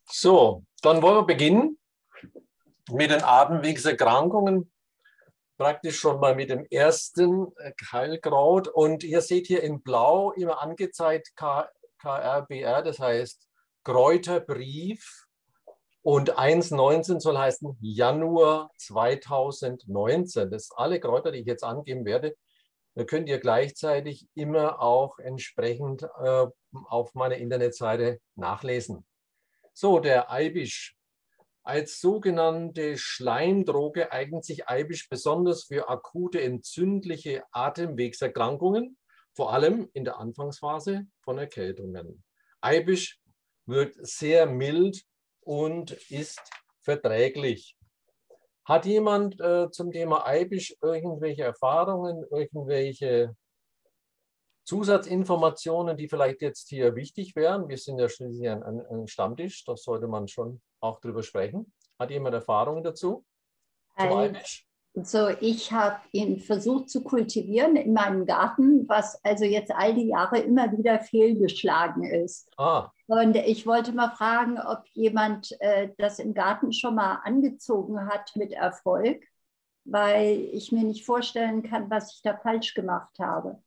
So, dann wollen wir beginnen mit den Atemwegserkrankungen, praktisch schon mal mit dem ersten Keilkraut. Und ihr seht hier in Blau immer angezeigt KRBR, das heißt Kräuterbrief. Und 1.19 soll heißen Januar 2019. Das sind alle Kräuter, die ich jetzt angeben werde. Da könnt ihr gleichzeitig immer auch entsprechend auf meiner Internetseite nachlesen. So, der Eibisch. Als sogenannte Schleimdroge eignet sich Eibisch besonders für akute entzündliche Atemwegserkrankungen, vor allem in der Anfangsphase von Erkältungen. Eibisch wirkt sehr mild und ist verträglich. Hat jemand zum Thema Eibisch irgendwelche Erfahrungen, irgendwelche Zusatzinformationen, die vielleicht jetzt hier wichtig wären? Wir sind ja schließlich ein Stammtisch, da sollte man schon auch drüber sprechen. Hat jemand Erfahrungen dazu? Zum Eibisch? Also ich habe ihn versucht zu kultivieren in meinem Garten, was also jetzt all die Jahre immer wieder fehlgeschlagen ist. Und ich wollte mal fragen, ob jemand das im Garten schon mal angezogen hat mit Erfolg, weil ich mir nicht vorstellen kann, was ich da falsch gemacht habe.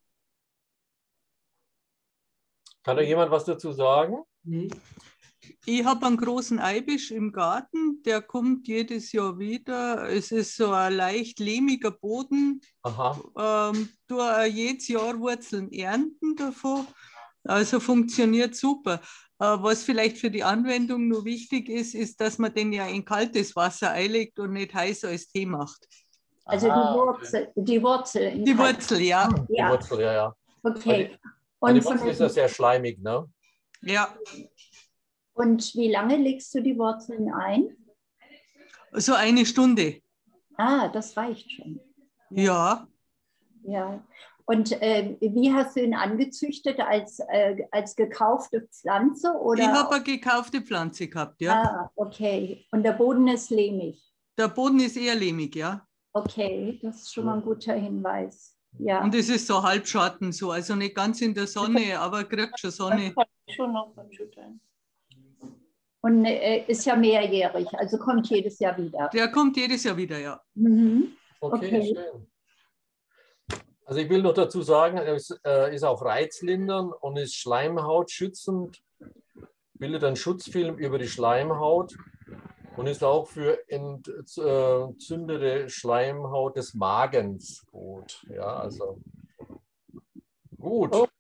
Kann da jemand was dazu sagen? Ich habe einen großen Eibisch im Garten, der kommt jedes Jahr wieder. Es ist so ein leicht lehmiger Boden. Tue jedes Jahr Wurzeln ernten davon. Also funktioniert super. Was vielleicht für die Anwendung nur wichtig ist, ist, dass man den ja in kaltes Wasser einlegt und nicht heiß als Tee macht. Also die Wurzel. Die Wurzel, ja. Die Wurzel, ja. Okay. Und die Wurzel ist ja sehr schleimig, ne? Ja. Und wie lange legst du die Wurzeln ein? So eine Stunde. Ah, das reicht schon. Ja. Ja. Und wie hast du ihn angezüchtet? Als gekaufte Pflanze? Oder? Ich habe eine gekaufte Pflanze gehabt, ja. Ah, okay. Und der Boden ist lehmig? Der Boden ist eher lehmig, ja. Okay, das ist schon mal ein guter Hinweis. Ja. Und es ist so Halbschatten, so, also nicht ganz in der Sonne, aber kriegt schon Sonne. Schon noch schütteln. Und ist ja mehrjährig, also kommt jedes Jahr wieder. Der kommt jedes Jahr wieder, ja. Mhm. Okay, schön. Also ich will noch dazu sagen, es ist auch reizlindernd und ist schleimhautschützend, bildet einen Schutzfilm über die Schleimhaut und ist auch für entzündete Schleimhaut des Magens gut. Ja, also gut. Oh.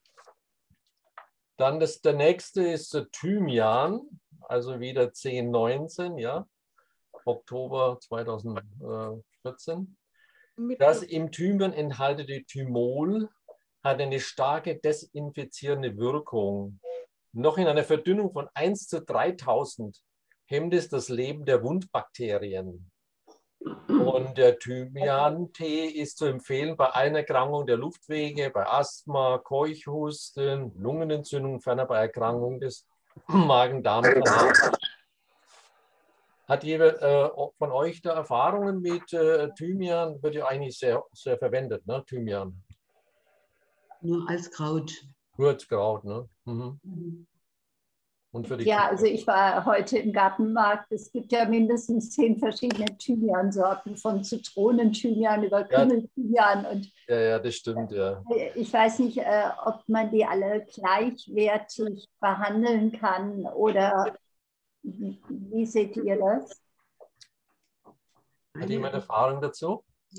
Dann der nächste ist Thymian, also wieder 1019, ja, Oktober 2014. Das im Thymian enthaltene Thymol hat eine starke desinfizierende Wirkung. Noch in einer Verdünnung von 1:3000 hemmt es das Leben der Wundbakterien. Und der Thymian-Tee ist zu empfehlen bei allen Erkrankungen der Luftwege, bei Asthma, Keuchhusten, Lungenentzündung, ferner bei Erkrankungen des Magen-Darm-Kanals. Hat jemand von euch da Erfahrungen mit Thymian? Wird ja eigentlich sehr, sehr verwendet, ne? Thymian. Nur als Kraut. Nur als Kraut, ne? Mhm. Und für die Ja, also ich war heute im Gartenmarkt. Es gibt ja mindestens 10 verschiedene Thymian-Sorten, von Zitronen-Thymian über Kümmel-Thymian. Und ja, das stimmt, ja. Ich weiß nicht, ob man die alle gleichwertig behandeln kann oder wie seht ihr das? Hat jemand Erfahrung dazu?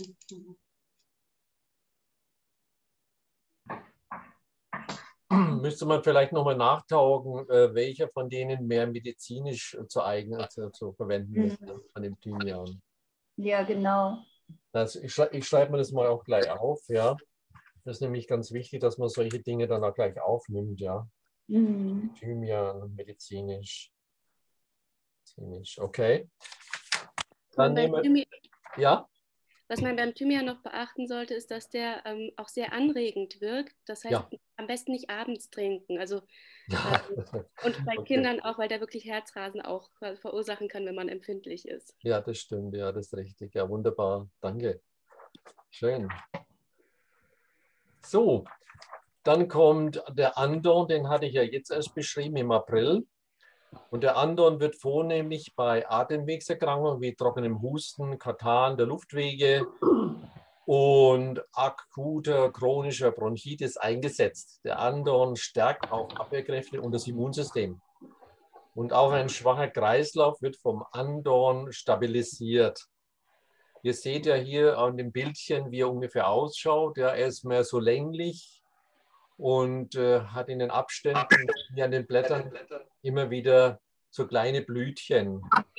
Müsste man vielleicht nochmal nachtaugen, welcher von denen mehr medizinisch zu verwenden ist, von dem Thymian. Ja, genau. Ich schreibe mir das mal auch gleich auf, ja. Das ist nämlich ganz wichtig, dass man solche Dinge dann auch gleich aufnimmt, ja. Thymian, medizinisch. Okay. Dann ja? Was man beim Thymian noch beachten sollte, ist, dass der auch sehr anregend wirkt. Das heißt, am besten nicht abends trinken. Also, und bei Kindern auch, weil der wirklich Herzrasen auch verursachen kann, wenn man empfindlich ist. Ja, das stimmt. Ja, das ist richtig. Ja, wunderbar. Danke. Schön. So, dann kommt der Andon, den hatte ich ja jetzt erst beschrieben im April. Und der Andon wird vornehmlich bei Atemwegserkrankungen wie trockenem Husten, Katarrh der Luftwege und akuter chronischer Bronchitis eingesetzt. Der Andon stärkt auch Abwehrkräfte und das Immunsystem. Und auch ein schwacher Kreislauf wird vom Andon stabilisiert. Ihr seht ja hier an dem Bildchen, wie er ungefähr ausschaut. Ja, er ist mehr so länglich und hat in den Abständen hier an den Blättern immer wieder so kleine Blütchen.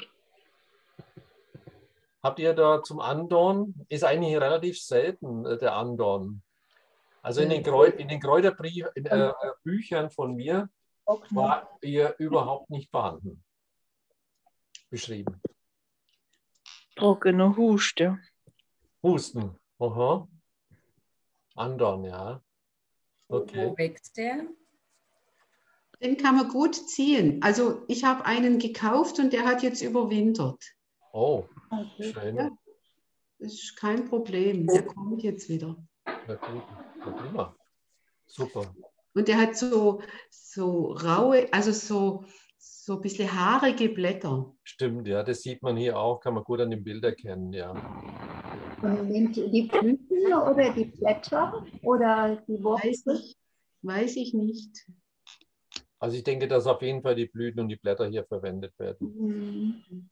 Habt ihr da zum Andon? Ist eigentlich relativ selten, der Andon. Also in den Kräuterbüchern von mir war ihr überhaupt nicht vorhanden. Beschrieben. Trockener Husten. Husten. Aha. Andon, ja. Okay. Wo wächst der? Den kann man gut ziehen. Also ich habe einen gekauft und der hat jetzt überwintert. Oh, schön. Ja, das ist kein Problem. Der kommt jetzt wieder. Ja, gut. Ja, prima. Super. Und der hat so raue, also so ein bisschen haarige Blätter. Stimmt, ja, das sieht man hier auch, kann man gut an dem Bild erkennen, ja. Und nehmt ihr die Blüten oder die Blätter oder die Wurzeln? Weiß ich nicht. Also ich denke, dass auf jeden Fall die Blüten und die Blätter hier verwendet werden.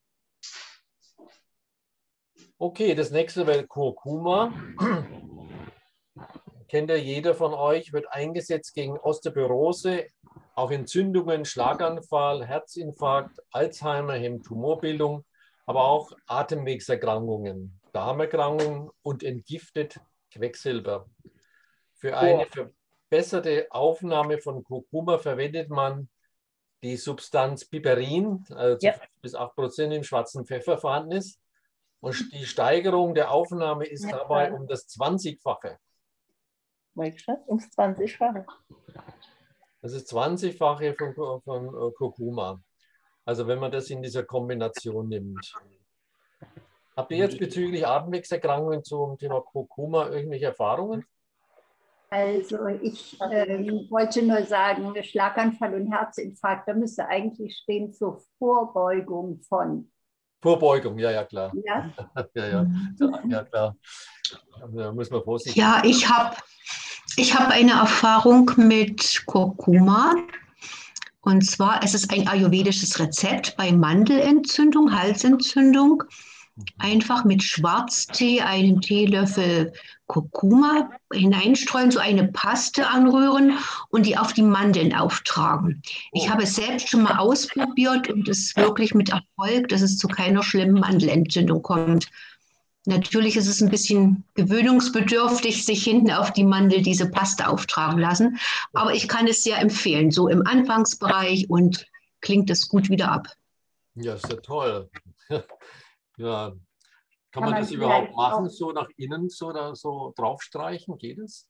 Okay, das nächste wäre Kurkuma. Kennt ja jeder von euch, wird eingesetzt gegen Osteoporose, auch Entzündungen, Schlaganfall, Herzinfarkt, Alzheimer, hemmt Tumorbildung, aber auch Atemwegserkrankungen, Darmerkrankungen und entgiftet Quecksilber. Für eine verbesserte Aufnahme von Kurkuma verwendet man die Substanz Piperin, also 5 bis 8% im schwarzen Pfeffer vorhanden ist. Und die Steigerung der Aufnahme ist dabei um das 20-fache. Ums 20-fache. Das ist 20-fache von Kurkuma. Also wenn man das in dieser Kombination nimmt. Habt ihr jetzt bezüglich Atemwegserkrankungen zum Thema Kurkuma irgendwelche Erfahrungen? Also ich wollte nur sagen, Schlaganfall und Herzinfarkt, da müsste eigentlich stehen zur Vorbeugung von. Vorbeugung, ja, klar. Ja, ja klar. Da muss man vorsichtig sein. Ja, ich hab eine Erfahrung mit Kurkuma. Und zwar, es ist ein ayurvedisches Rezept bei Mandelentzündung, Halsentzündung. Einfach mit Schwarztee einen Teelöffel Kurkuma hineinstreuen, so eine Paste anrühren und die auf die Mandeln auftragen. Ich habe es selbst schon mal ausprobiert und es ist wirklich mit Erfolg, dass es zu keiner schlimmen Mandelentzündung kommt. Natürlich ist es ein bisschen gewöhnungsbedürftig, sich hinten auf die Mandel diese Paste auftragen lassen, aber ich kann es sehr empfehlen, so im Anfangsbereich, und klingt es gut wieder ab. Ja, ist ja toll. Ja, kann man das überhaupt machen, so nach innen so draufstreichen? Geht es?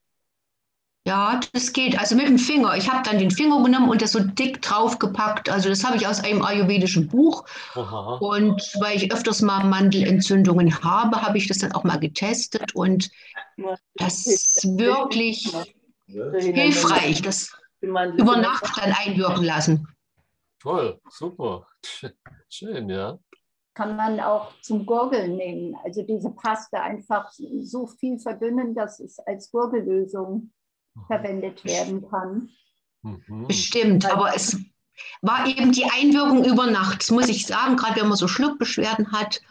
Ja, das geht. Also mit dem Finger. Ich habe dann den Finger genommen und das so dick draufgepackt. Also das habe ich aus einem ayurvedischen Buch. Aha. Und weil ich öfters mal Mandelentzündungen habe ich das dann auch mal getestet. Und das ist wirklich hilfreich. Das über Nacht dann einwirken lassen. Toll, super. Schön, ja. Kann man auch zum Gurgeln nehmen. Also diese Paste einfach so viel verdünnen, dass es als Gurgellösung verwendet werden kann. Bestimmt, aber es war eben die Einwirkung über Nacht, das muss ich sagen, gerade wenn man so Schluckbeschwerden hat,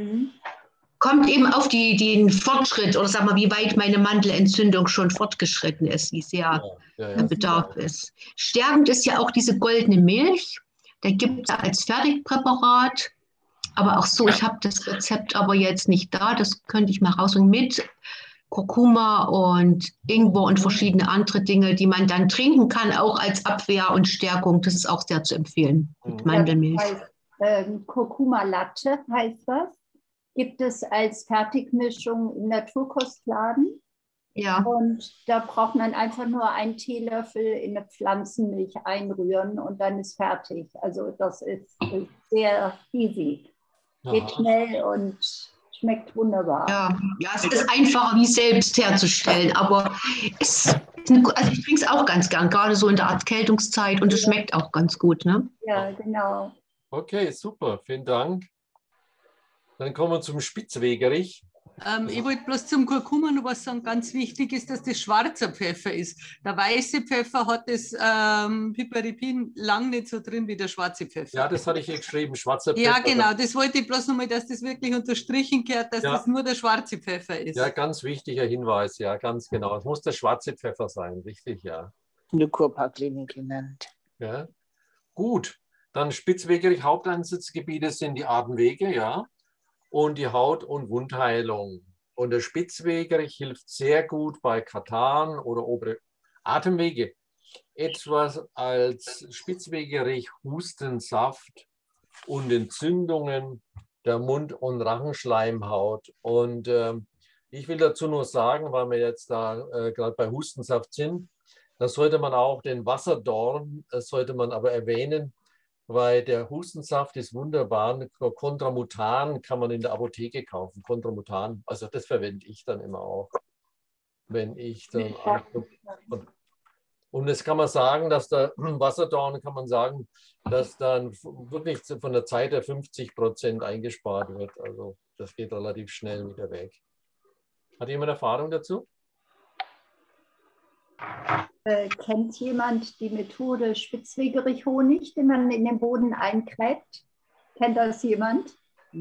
kommt eben auf den Fortschritt oder sag mal, wie weit meine Mandelentzündung schon fortgeschritten ist, wie sehr der Bedarf ist. Stärkend ist ja auch diese goldene Milch, da gibt es als Fertigpräparat, aber auch so, ich habe das Rezept aber jetzt nicht da, das könnte ich mal rausholen mit Kurkuma und Ingwer und verschiedene andere Dinge, die man dann trinken kann, auch als Abwehr und Stärkung. Das ist auch sehr zu empfehlen mit Mandelmilch. Das heißt, Kurkuma-Latte heißt das. Gibt es als Fertigmischung im Naturkostladen. Ja. Und da braucht man einfach nur einen Teelöffel in eine Pflanzenmilch einrühren und dann ist fertig. Also das ist sehr easy. Geht schnell und schmeckt wunderbar. Ja, es ist einfacher wie selbst herzustellen, aber es Also ich trinke es auch ganz gern, gerade so in der Erkältungszeit und es schmeckt auch ganz gut. Ne? Ja, genau. Okay, super, vielen Dank. Dann kommen wir zum Spitzwegerich. Ich wollte bloß zum Kurkuma noch was sagen. Ganz wichtig ist, dass das schwarzer Pfeffer ist. Der weiße Pfeffer hat das Piperipin lang nicht so drin wie der schwarze Pfeffer. Ja, das hatte ich hier geschrieben, schwarzer Pfeffer. Ja, genau. Das wollte ich bloß nochmal, dass das wirklich unterstrichen gehört, dass das nur der schwarze Pfeffer ist. Ja, ganz wichtiger Hinweis, ja, ganz genau. Es muss der schwarze Pfeffer sein, richtig, ja. In der Kurparkklinik genannt. Ja. Gut, dann Spitzwegerich, Haupteinsatzgebiete sind die Atemwege, ja. Und die Haut- und Wundheilung. Und der Spitzwegerich hilft sehr gut bei Katarrhen oder obere Atemwege. Etwas als Spitzwegerich Hustensaft und Entzündungen der Mund- und Rachenschleimhaut. Und ich will dazu nur sagen, weil wir jetzt da gerade bei Hustensaft sind, da sollte man auch den Wasserdorn, sollte man aber erwähnen, weil der Hustensaft ist wunderbar. Kontramutan kann man in der Apotheke kaufen. Kontramutan, also das verwende ich dann immer auch, wenn ich dann und jetzt kann man sagen, dass der Wasserdorn, kann man sagen, dass dann wirklich von der Zeit der 50% eingespart wird. Also das geht relativ schnell wieder weg. Hat jemand Erfahrung dazu? Kennt jemand die Methode Spitzwegerich-Honig, den man in den Boden eingräbt? Kennt das jemand?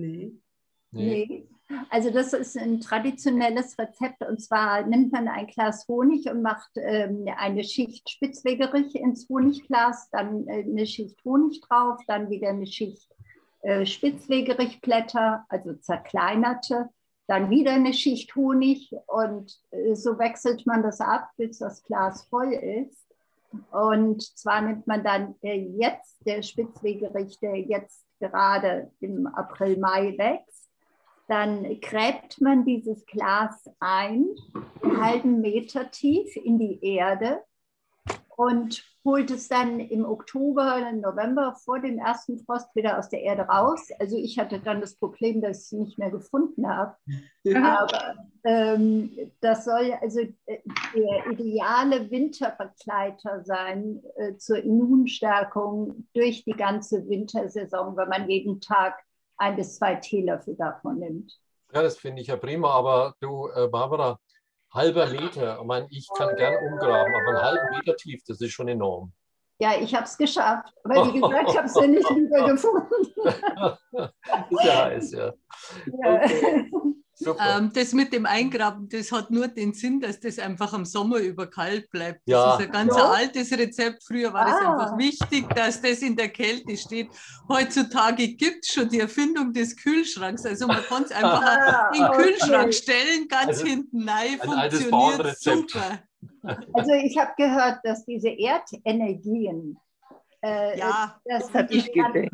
Nee. Also das ist ein traditionelles Rezept, und zwar nimmt man ein Glas Honig und macht eine Schicht Spitzwegerich ins Honigglas, dann eine Schicht Honig drauf, dann wieder eine Schicht Spitzwegerichblätter, also zerkleinerte, dann wieder eine Schicht Honig, und so wechselt man das ab, bis das Glas voll ist. Und zwar nimmt man dann jetzt der Spitzwegerich, der jetzt gerade im April, Mai wächst, dann gräbt man dieses Glas einen halben Meter tief in die Erde und holt es dann im Oktober, November vor dem ersten Frost wieder aus der Erde raus. Also ich hatte dann das Problem, dass ich es nicht mehr gefunden habe. Aber das soll also der ideale Winterbegleiter sein zur Immunstärkung durch die ganze Wintersaison, wenn man jeden Tag 1 bis 2 Teelöffel davon nimmt. Ja, das finde ich ja prima. Aber du, Barbara, halber Liter, ich meine, ich kann gern umgraben, aber einen halben Meter tief, das ist schon enorm. Ja, ich habe es geschafft. Aber wie gesagt, ich habe es ja nicht wieder gefunden. Ist ja heiß, ja. Okay. Das mit dem Eingraben, das hat nur den Sinn, dass das einfach am Sommer über kalt bleibt. Das Ja. ist ein ganz altes Rezept. Früher war das einfach wichtig, dass das in der Kälte steht. Heutzutage gibt es schon die Erfindung des Kühlschranks. Also man kann es einfach in den Kühlschrank stellen, ganz hinten rein, funktioniert super. Also ich habe gehört, dass diese Erdenergien das habe ich gedacht.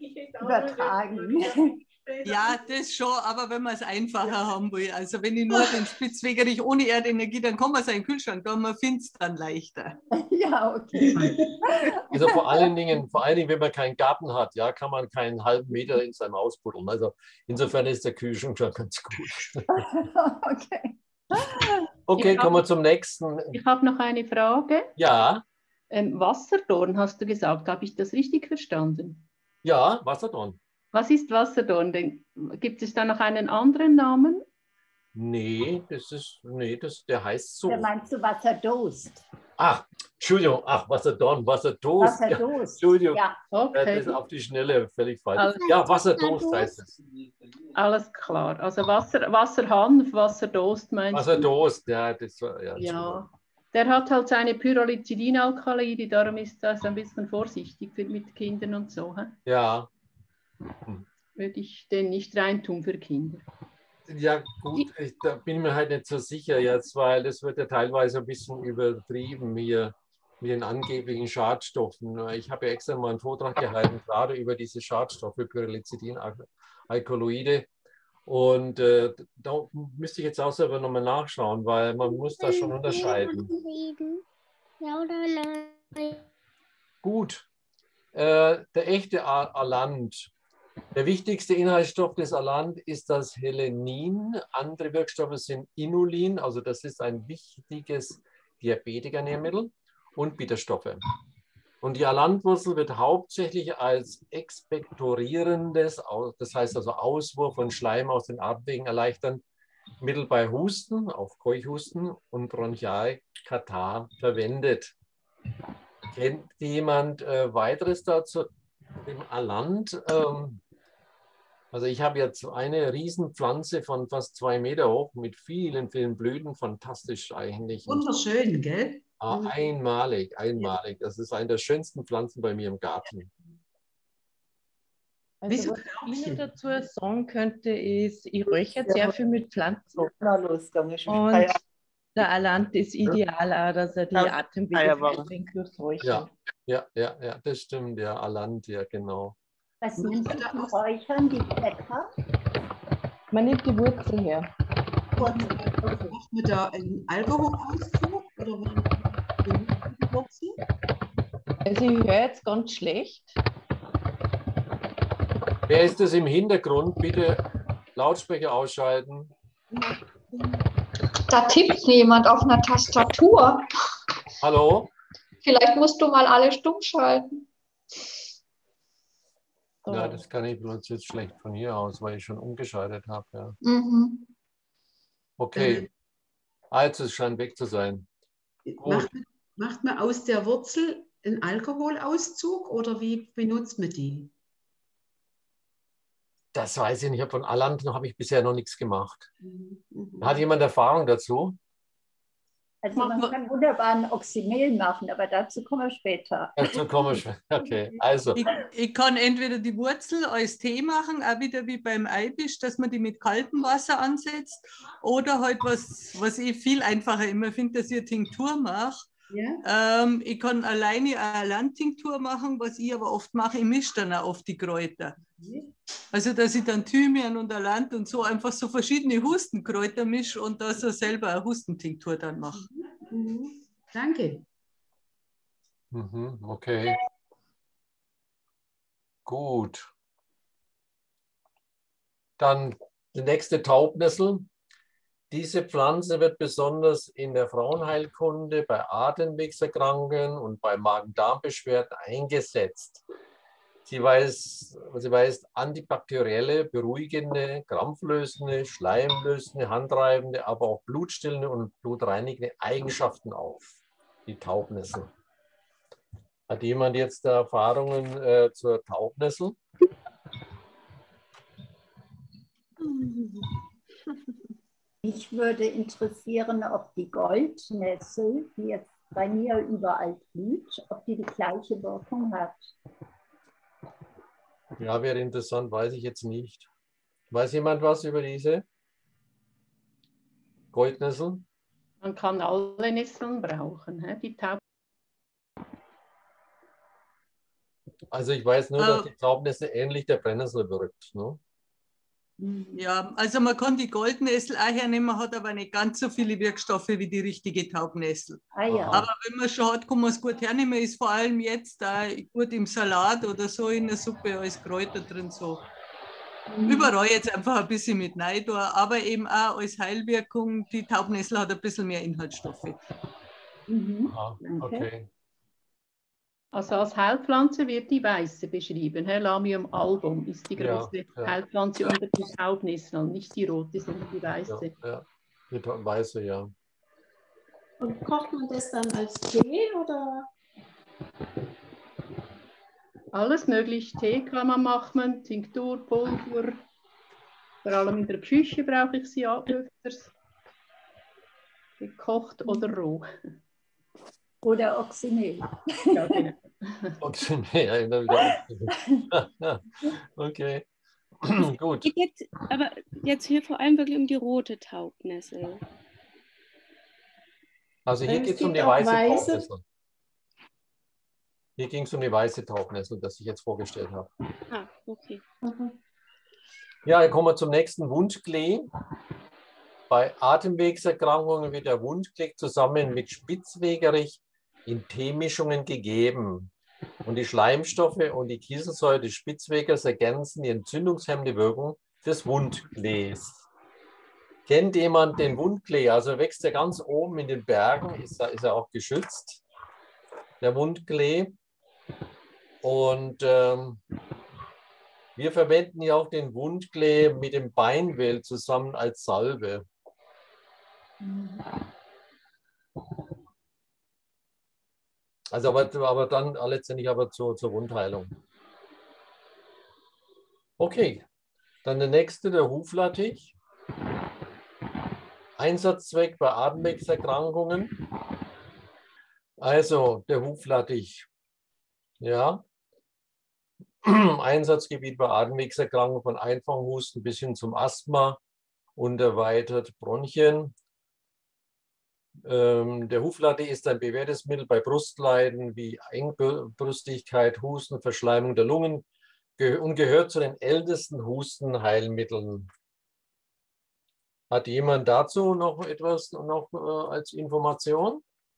Übertragen. Ja, das schon, aber wenn man es einfacher haben will. Also wenn ich nur den Spitzwegerich ohne Erdenergie, dann kann man es in den Kühlschrank, da man findet es dann leichter. Ja, okay. Also vor allen Dingen, wenn man keinen Garten hat, ja, kann man keinen halben Meter in seinem Haus buddeln. Also insofern ist der Kühlschrank schon ganz gut. Okay. Okay, kommen wir zum nächsten. Ich habe noch eine Frage. Ja. Wasserdorn hast du gesagt, habe ich das richtig verstanden? Ja, Wasserdorn. Was ist Wasserdorn? Gibt es da noch einen anderen Namen? Nee, der heißt so. Der meinst du Wasserdost? Ach, Entschuldigung, Wasserdorn, Wasserdost. Wasserdost. Ja, Entschuldigung, ja. Okay. Das ist auf die Schnelle völlig falsch. Ja, Wasserdost heißt es. Alles klar. Also Wasserhanf, Wasserdost meinst du? Wasserdost, ja. Das war, ja. Der hat halt seine Pyrrolizidinalkaloide, darum ist das ein bisschen vorsichtig mit Kindern und so. He? Ja. Würde ich den nicht reintun für Kinder. Ja gut, da bin ich mir halt nicht so sicher jetzt, weil das wird ja teilweise ein bisschen übertrieben mit den angeblichen Schadstoffen. Ich habe ja extra mal einen Vortrag gehalten, gerade über diese Schadstoffe, Pyrrolizidin-Alkaloide. Und da müsste ich jetzt auch selber nochmal nachschauen, weil man muss da schon unterscheiden. Ja oder nein? Gut, der echte Alant. Der wichtigste Inhaltsstoff des Alant ist das Helenin. Andere Wirkstoffe sind Inulin, also das ist ein wichtiges Diabetikernährmittel und Bitterstoffe. Und die Alanthwurzel wird hauptsächlich als expektorierendes, das heißt also Auswurf von Schleim aus den Atemwegen erleichtern, Mittel bei Husten, auf Keuchhusten und Bronchialkatarrh verwendet. Kennt jemand weiteres dazu? Dem Alanth? Also ich habe jetzt eine Riesenpflanze von fast 2 Meter hoch mit vielen, vielen Blüten. Fantastisch eigentlich. Wunderschön, gell? Einmalig, einmalig. Das ist eine der schönsten Pflanzen bei mir im Garten. Also was ich Ihnen dazu sagen könnte, ist, ich räuchere sehr viel mit Pflanzen. Und der Alanth ist ideal auch, dass er die Atemwege durchs Räuchern. Ja, das stimmt, ja, Alanth, ja, genau. Was nimmt man zum Räuchern, die Blätter? Man nimmt die Wurzel her. Macht man da einen Alkoholauszug oder die Wurzel? Also ich höre jetzt ganz schlecht. Wer ist das im Hintergrund? Bitte Lautsprecher ausschalten. Da tippt jemand auf einer Tastatur. Hallo? Vielleicht musst du mal alle stumm schalten. Ja, das kann ich bloß jetzt schlecht von hier aus, weil ich schon umgeschaltet habe. Ja. Okay, also es scheint weg zu sein. Macht man aus der Wurzel einen Alkoholauszug oder wie benutzt man die? Das weiß ich nicht. Von Alanth habe ich bisher noch nichts gemacht. Hat jemand Erfahrung dazu? Also man kann wunderbar ein Oxymel machen, aber dazu kommen wir später. Dazu kommen wir später. Okay, also. Ich kann entweder die Wurzel als Tee machen, auch wieder wie beim Eibisch, dass man die mit kaltem Wasser ansetzt, oder halt was ich viel einfacher immer finde, dass ich eine Tinktur mache. Ja. Ich kann alleine eine Alanth-Tinktur machen, was ich aber oft mache, ich mische dann auch oft die Kräuter. Also dass ich dann Thymian und Alanth und so einfach so verschiedene Hustenkräuter mische und da so selber eine Hustentinktur dann mache. Danke. Okay. Gut. Dann die nächste Taubnessel. Diese Pflanze wird besonders in der Frauenheilkunde bei Atemwegserkrankungen und bei Magen-Darm-Beschwerden eingesetzt. Sie weist antibakterielle, beruhigende, krampflösende, schleimlösende, handreibende, aber auch blutstillende und blutreinigende Eigenschaften auf, die Taubnessel. Hat jemand jetzt Erfahrungen zur Taubnessel? Mich würde interessieren, ob die Goldnessel, die jetzt bei mir überall blüht, ob die gleiche Wirkung hat. Ja, wäre interessant, weiß ich jetzt nicht. Weiß jemand was über diese Goldnessel? Man kann alle Nesseln brauchen, die Taub. Also ich weiß nur, dass die Taubnessel ähnlich der Brennnessel wirkt. Ne? Ja, also man kann die Goldnessel auch hernehmen, hat aber nicht ganz so viele Wirkstoffe wie die richtige Taubnessel. Ja. Aber wenn man schon hat, kann man es gut hernehmen, ist vor allem jetzt gut im Salat oder so in der Suppe als Kräuter drin. So. Überall jetzt einfach ein bisschen mit rein, aber eben auch als Heilwirkung, die Taubnessel hat ein bisschen mehr Inhaltsstoffe. Okay. Also als Heilpflanze wird die weiße beschrieben. Lamium album ist die große Heilpflanze unter den Taubnesseln, nicht die rote, sondern die weiße. Ja, die weiße, ja. Und kocht man das dann als Tee oder? Alles möglich. Tee kann man machen, Tinktur, Pulver. Vor allem in der Küche brauche ich sie auch öfters. Gekocht oder roh. Oder Oxymel. Ja, genau. Oxymel, okay. Gut. Geht aber jetzt hier vor allem wirklich um die rote Taubnessel. Also hier geht es um die weiße Taubnessel. Hier ging es um die weiße Taubnessel, das ich jetzt vorgestellt habe. Ah, okay. Ja, dann kommen wir zum nächsten Wundklee. Bei Atemwegserkrankungen wird der Wundklee zusammen mit Spitzwegerich in Teemischungen gegeben. Und die Schleimstoffe und die Kieselsäure des Spitzwegers ergänzen die entzündungshemmende Wirkung des Wundklees. Kennt jemand den Wundklee? Also wächst er ganz oben in den Bergen, ist er auch geschützt, der Wundklee. Und wir verwenden ja auch den Wundklee mit dem Beinmehl zusammen als Salbe. Also aber dann letztendlich aber zur Wundheilung. Okay, dann der nächste, der Huflattich. Einsatzzweck bei Atemwegserkrankungen. Also der Huflattich. Ja. Einsatzgebiet bei Atemwegserkrankungen von einfachen Husten bis hin zum Asthma und erweitert Bronchien. Der Huflattich ist ein bewährtes Mittel bei Brustleiden wie Engbrüstigkeit, Husten, Verschleimung der Lungen und gehört zu den ältesten Hustenheilmitteln. Hat jemand dazu noch etwas als Information?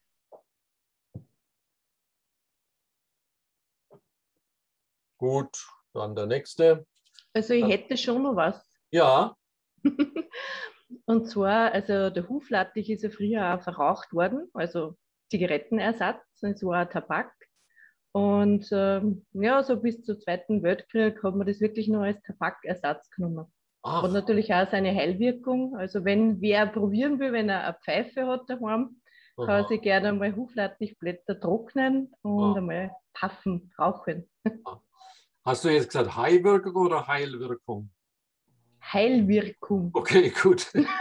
Gut, dann der nächste. Also ich hätte schon noch was. Ja. Und zwar, also der Huflattich ist ja früher auch verraucht worden, also Zigarettenersatz, es war Tabak. Und ja, so bis zum Zweiten Weltkrieg hat man das wirklich nur als Tabakersatz genommen. Ach. Hat natürlich auch seine Heilwirkung. Also wenn wer probieren will, wenn er eine Pfeife hat daheim, kann er sich gerne einmal Huflattichblätter trocknen und einmal puffen, rauchen. Hast du jetzt gesagt Heilwirkung oder Heilwirkung? Heilwirkung. Okay, gut.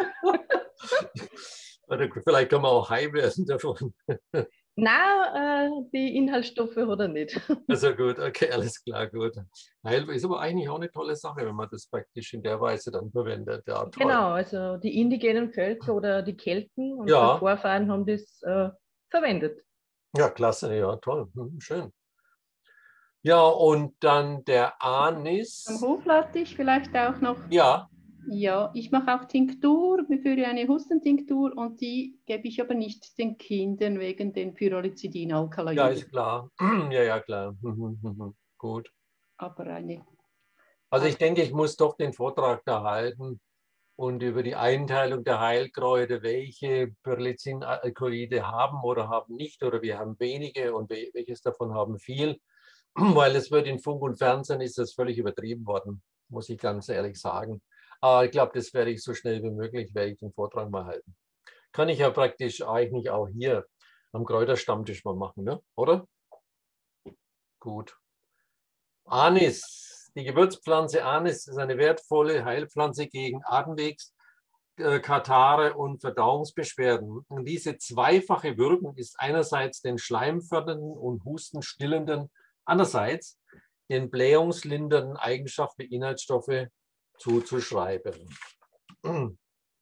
Vielleicht kann man auch high werden davon. Nein, die Inhaltsstoffe hat er nicht. Also gut, okay, alles klar, gut. Heil ist aber eigentlich auch eine tolle Sache, wenn man das praktisch in der Weise dann verwendet. Ja, genau, also die indigenen Völker oder die Kelten und die Vorfahren haben das verwendet. Ja, klasse, ja, toll, schön. Ja, und dann der Anis. Am Huflattich vielleicht auch noch. Ja. Ja, ich mache auch Tinktur, führe eine Hustentinktur und die gebe ich aber nicht den Kindern wegen den Pyrrolizidin-Alkaloiden. Ja, ist klar. Ja, klar. Gut. Aber eine. Also ich denke, ich muss doch den Vortrag da halten und über die Einteilung der Heilkräuter, welche Pyrrolizidin-Alkaloide haben oder haben nicht oder wir haben wenige und welches davon haben viel, weil es wird in Funk und Fernsehen ist das völlig übertrieben worden, muss ich ganz ehrlich sagen. Aber ich glaube, das werde ich so schnell wie möglich, werde ich den Vortrag mal halten. Kann ich ja praktisch eigentlich auch hier am Kräuterstammtisch mal machen, ne? Oder? Gut. Anis. Die Gewürzpflanze Anis ist eine wertvolle Heilpflanze gegen Atemwegskatarrhe und Verdauungsbeschwerden. Und diese zweifache Wirkung ist einerseits den schleimfördernden und hustenstillenden, andererseits den blähungslindernden Eigenschaften der Inhaltsstoffe zuzuschreiben. Du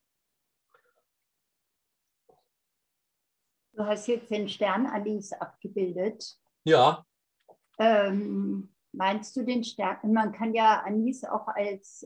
hast jetzt den Sternanis abgebildet. Ja. Meinst du den Stern? Man kann ja Anis auch als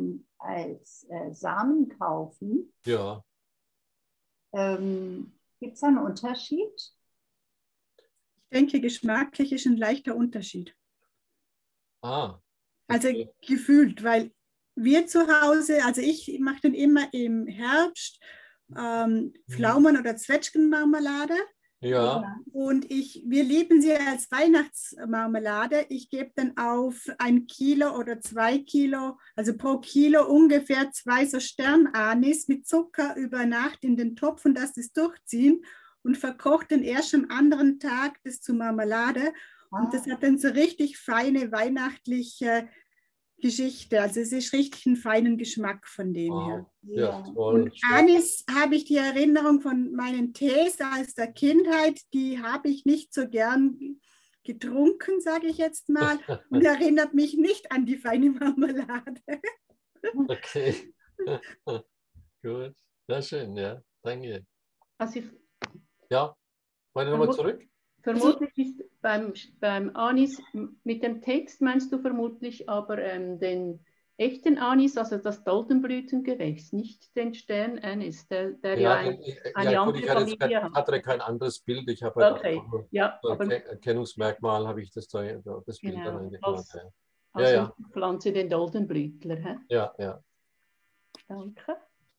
Samen kaufen. Ja. Gibt es da einen Unterschied? Ich denke, geschmacklich ist ein leichter Unterschied. Ah. Also gefühlt, weil wir zu Hause, also ich mache den immer im Herbst, Pflaumen- oder Zwetschgenmarmelade. Ja. Und wir lieben sie als Weihnachtsmarmelade. Ich gebe dann auf 1 Kilo oder 2 Kilo, also pro Kilo ungefähr 2 so Sternanis mit Zucker über Nacht in den Topf und das durchziehen und verkocht dann erst am anderen Tag das zu Marmelade. Und das hat dann so richtig feine weihnachtliche Geschichte. Also es ist richtig einen feinen Geschmack von dem her. Ja, toll. Und Anis habe ich die Erinnerung von meinen Tees aus der Kindheit, die habe ich nicht so gern getrunken, sage ich jetzt mal, und erinnert mich nicht an die feine Marmelade. Okay. Gut. Sehr schön, ja. Danke. Also ja, wollen wir nochmal zurück? Vermutlich ist beim Anis, mit dem Text meinst du vermutlich aber den echten Anis, also das Doldenblütengewächs, nicht den Sternanis, der ja eine andere Familie hat. Ich hatte kein anderes Bild, ich habe halt Erkennungsmerkmal, habe ich das Bild dann eingebracht. Also Pflanze den Doldenblütler. Hä? Ja. Danke.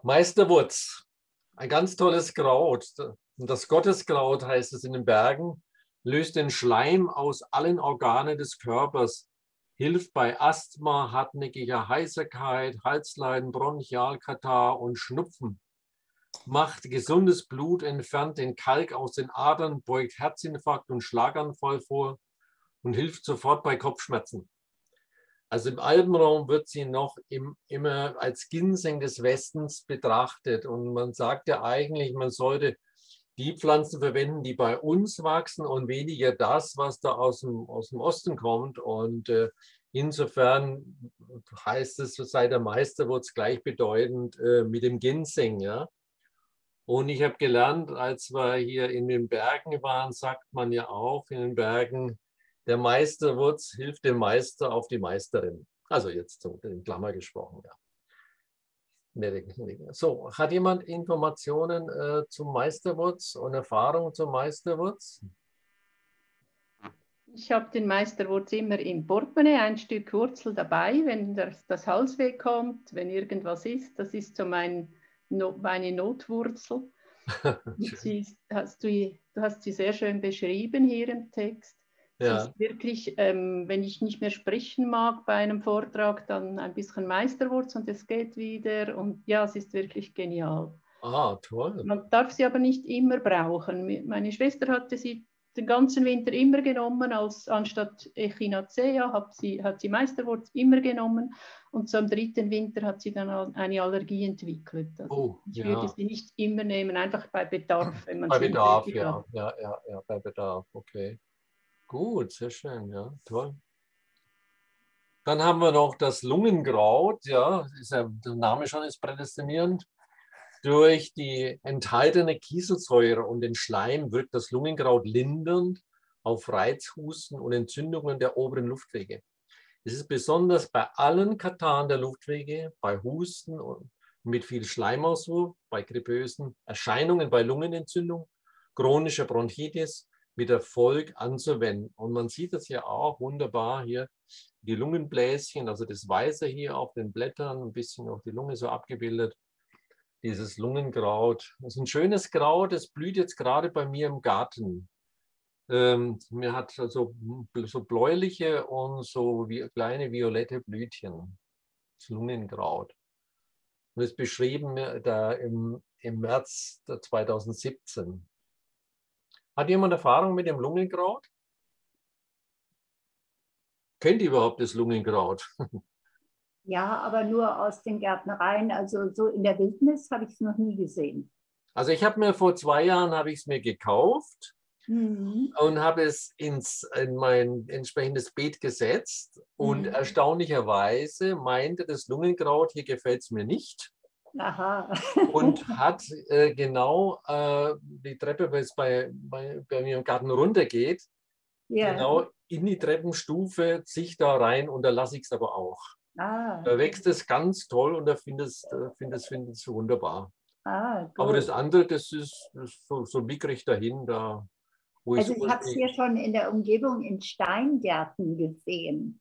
Meisterwurz, ein ganz tolles Kraut. Das Gotteskraut heißt es in den Bergen, löst den Schleim aus allen Organen des Körpers, hilft bei Asthma, hartnäckiger Heiserkeit, Halsleiden, Bronchialkatarrh und Schnupfen, macht gesundes Blut, entfernt den Kalk aus den Adern, beugt Herzinfarkt und Schlaganfall vor und hilft sofort bei Kopfschmerzen. Also im Alpenraum wird sie noch immer als Ginseng des Westens betrachtet. Und man sagt ja eigentlich, man sollte die Pflanzen verwenden, die bei uns wachsen und weniger das, was da aus dem Osten kommt. Und insofern heißt es, sei der Meisterwurz gleichbedeutend mit dem Ginseng. Ja? Und ich habe gelernt, als wir hier in den Bergen waren, sagt man ja auch in den Bergen, der Meisterwurz hilft dem Meister auf die Meisterin. Also jetzt in Klammer gesprochen. Ja. So, hat jemand Informationen zum Meisterwurz und Erfahrung zum Meisterwurz? Ich habe den Meisterwurz immer im Portemonnaie, ein Stück Wurzel dabei, wenn das Halsweh kommt, wenn irgendwas ist. Das ist so meine Notwurzel. Du hast sie sehr schön beschrieben hier im Text. Ja. Es ist wirklich, wenn ich nicht mehr sprechen mag bei einem Vortrag, dann ein bisschen Meisterwurz und es geht wieder. Und ja, es ist wirklich genial. Ah, toll. Man darf sie aber nicht immer brauchen. Meine Schwester hatte sie den ganzen Winter immer genommen, anstatt Echinacea hat sie Meisterwurz immer genommen. Und so am 3. Winter hat sie dann eine Allergie entwickelt. Also ich würde sie nicht immer nehmen, einfach bei Bedarf. Wenn man bei Bedarf, ja. Ja, bei Bedarf, okay. Gut, sehr schön, ja, toll. Dann haben wir noch das Lungenkraut, ja, der Name schon ist prädestinierend. Durch die enthaltene Kieselsäure und den Schleim wirkt das Lungenkraut lindernd auf Reizhusten und Entzündungen der oberen Luftwege. Es ist besonders bei allen Katarrhen der Luftwege, bei Husten und mit viel Schleimauswurf, bei grippösen Erscheinungen, bei Lungenentzündung, chronischer Bronchitis, mit Erfolg anzuwenden. Und man sieht das ja auch wunderbar hier, die Lungenbläschen, also das Weiße hier auf den Blättern, ein bisschen auf die Lunge so abgebildet, dieses Lungenkraut. Das ist ein schönes Kraut, das blüht jetzt gerade bei mir im Garten. Mir hat so bläuliche und so wie kleine violette Blütchen, das Lungenkraut. Und das ist beschrieben da im März 2017. Hat jemand Erfahrung mit dem Lungenkraut? Kennt ihr überhaupt das Lungenkraut? Ja, aber nur aus den Gärtnereien. Also so in der Wildnis habe ich es noch nie gesehen. Also ich habe mir vor 2 Jahren gekauft und habe es in mein entsprechendes Beet gesetzt. Und erstaunlicherweise meinte das Lungenkraut, hier gefällt es mir nicht. Aha. Und hat genau die Treppe, weil es bei mir im Garten runtergeht, genau in die Treppenstufe sich da rein und da lasse ich es aber auch. Da wächst es ganz toll und da finde es wunderbar. Aber das andere, das ist so mickrig dahin. Also ich habe es hier schon in der Umgebung in Steingärten gesehen.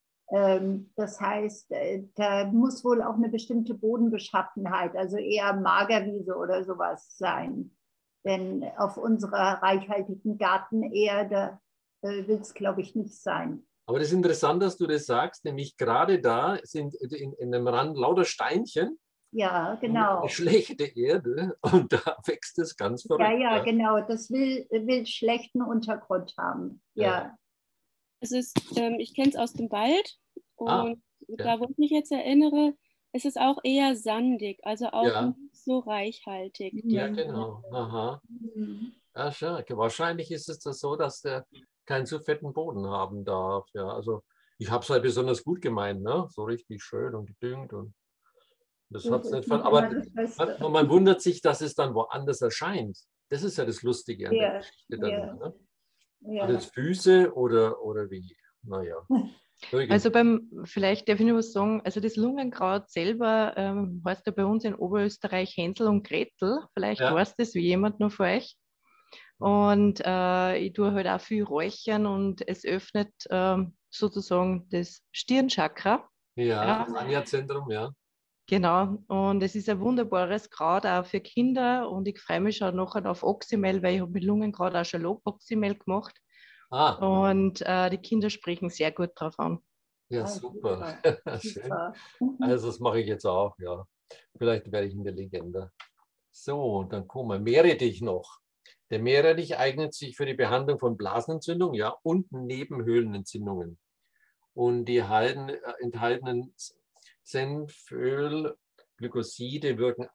Das heißt, da muss wohl auch eine bestimmte Bodenbeschaffenheit, also eher Magerwiese oder sowas sein. Denn auf unserer reichhaltigen Gartenerde will es, glaube ich, nicht sein. Aber das ist interessant, dass du das sagst, nämlich gerade da sind in dem Rand lauter Steinchen. Ja, genau. Eine schlechte Erde und da wächst es ganz verrückt. Ja, genau. Das will schlechten Untergrund haben. Ja. Es ist, ich kenne es aus dem Wald und da, wo ich mich jetzt erinnere, es ist auch eher sandig, also auch nicht so reichhaltig. Ja, genau. Aha. Ja, schön. Wahrscheinlich ist es das so, dass der keinen zu fetten Boden haben darf. Ja, also ich habe es halt besonders gut gemeint, ne? So richtig schön und gedüngt und das hat's nicht. Aber man wundert sich, dass es dann woanders erscheint. Das ist ja das Lustige an der Geschichte dann. Ne? Ja. Das Füße oder wie? Naja. Also vielleicht darf ich nur was sagen, also das Lungenkraut selber heißt ja bei uns in Oberösterreich Hänsel und Gretel. Vielleicht weiß das wie jemand noch von euch. Und ich tue halt auch viel räuchern und es öffnet sozusagen das Stirnchakra. Ja, das Anja-Zentrum, ja. Genau, und es ist ein wunderbares Kraut auch für Kinder und ich freue mich schon nachher auf Oxymel, weil ich habe mit Lungenkraut auch schon Oxymel gemacht. Und die Kinder sprechen sehr gut drauf an. Ja, super. Schön. Also das mache ich jetzt auch, ja. Vielleicht werde ich eine Legende. So, dann kommen wir. Meerrettich noch. Der Meerrettich eignet sich für die Behandlung von Blasenentzündung, ja, und Nebenhöhlenentzündungen. Und die enthaltenen Senföl, Glykoside wirken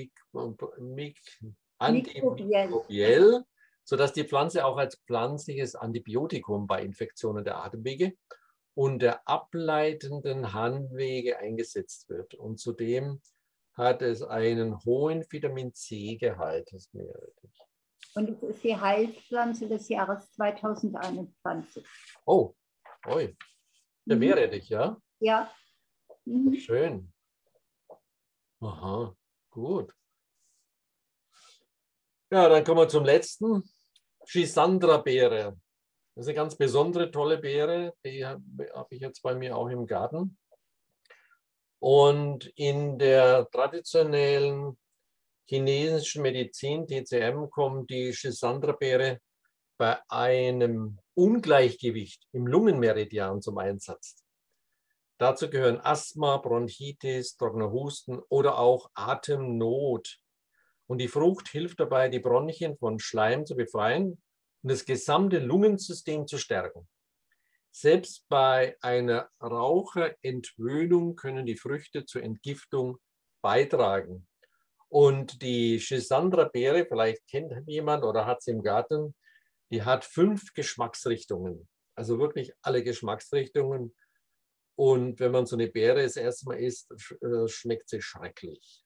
antimikrobiell, sodass die Pflanze auch als pflanzliches Antibiotikum bei Infektionen der Atemwege und der ableitenden Harnwege eingesetzt wird. Und zudem hat es einen hohen Vitamin-C-Gehalt, das Meerrettich. Und es ist die Heilpflanze des Jahres 2021. Oh, oi. Der Meerrettich, ja? Ja. Schön. Aha, gut. Ja, dann kommen wir zum letzten. Schisandra-Beere. Das ist eine ganz besondere, tolle Beere. Die habe ich jetzt bei mir auch im Garten. Und in der traditionellen chinesischen Medizin, TCM, kommt die Schisandra-Beere bei einem Ungleichgewicht im Lungenmeridian zum Einsatz. Dazu gehören Asthma, Bronchitis, trockener Husten oder auch Atemnot. Und die Frucht hilft dabei, die Bronchien von Schleim zu befreien und das gesamte Lungensystem zu stärken. Selbst bei einer Raucherentwöhnung können die Früchte zur Entgiftung beitragen. Und die Schisandra-Beere, vielleicht kennt jemand oder hat sie im Garten, die hat 5 Geschmacksrichtungen. Also wirklich alle Geschmacksrichtungen. Und wenn man so eine Beere das erste Mal isst, schmeckt sie schrecklich.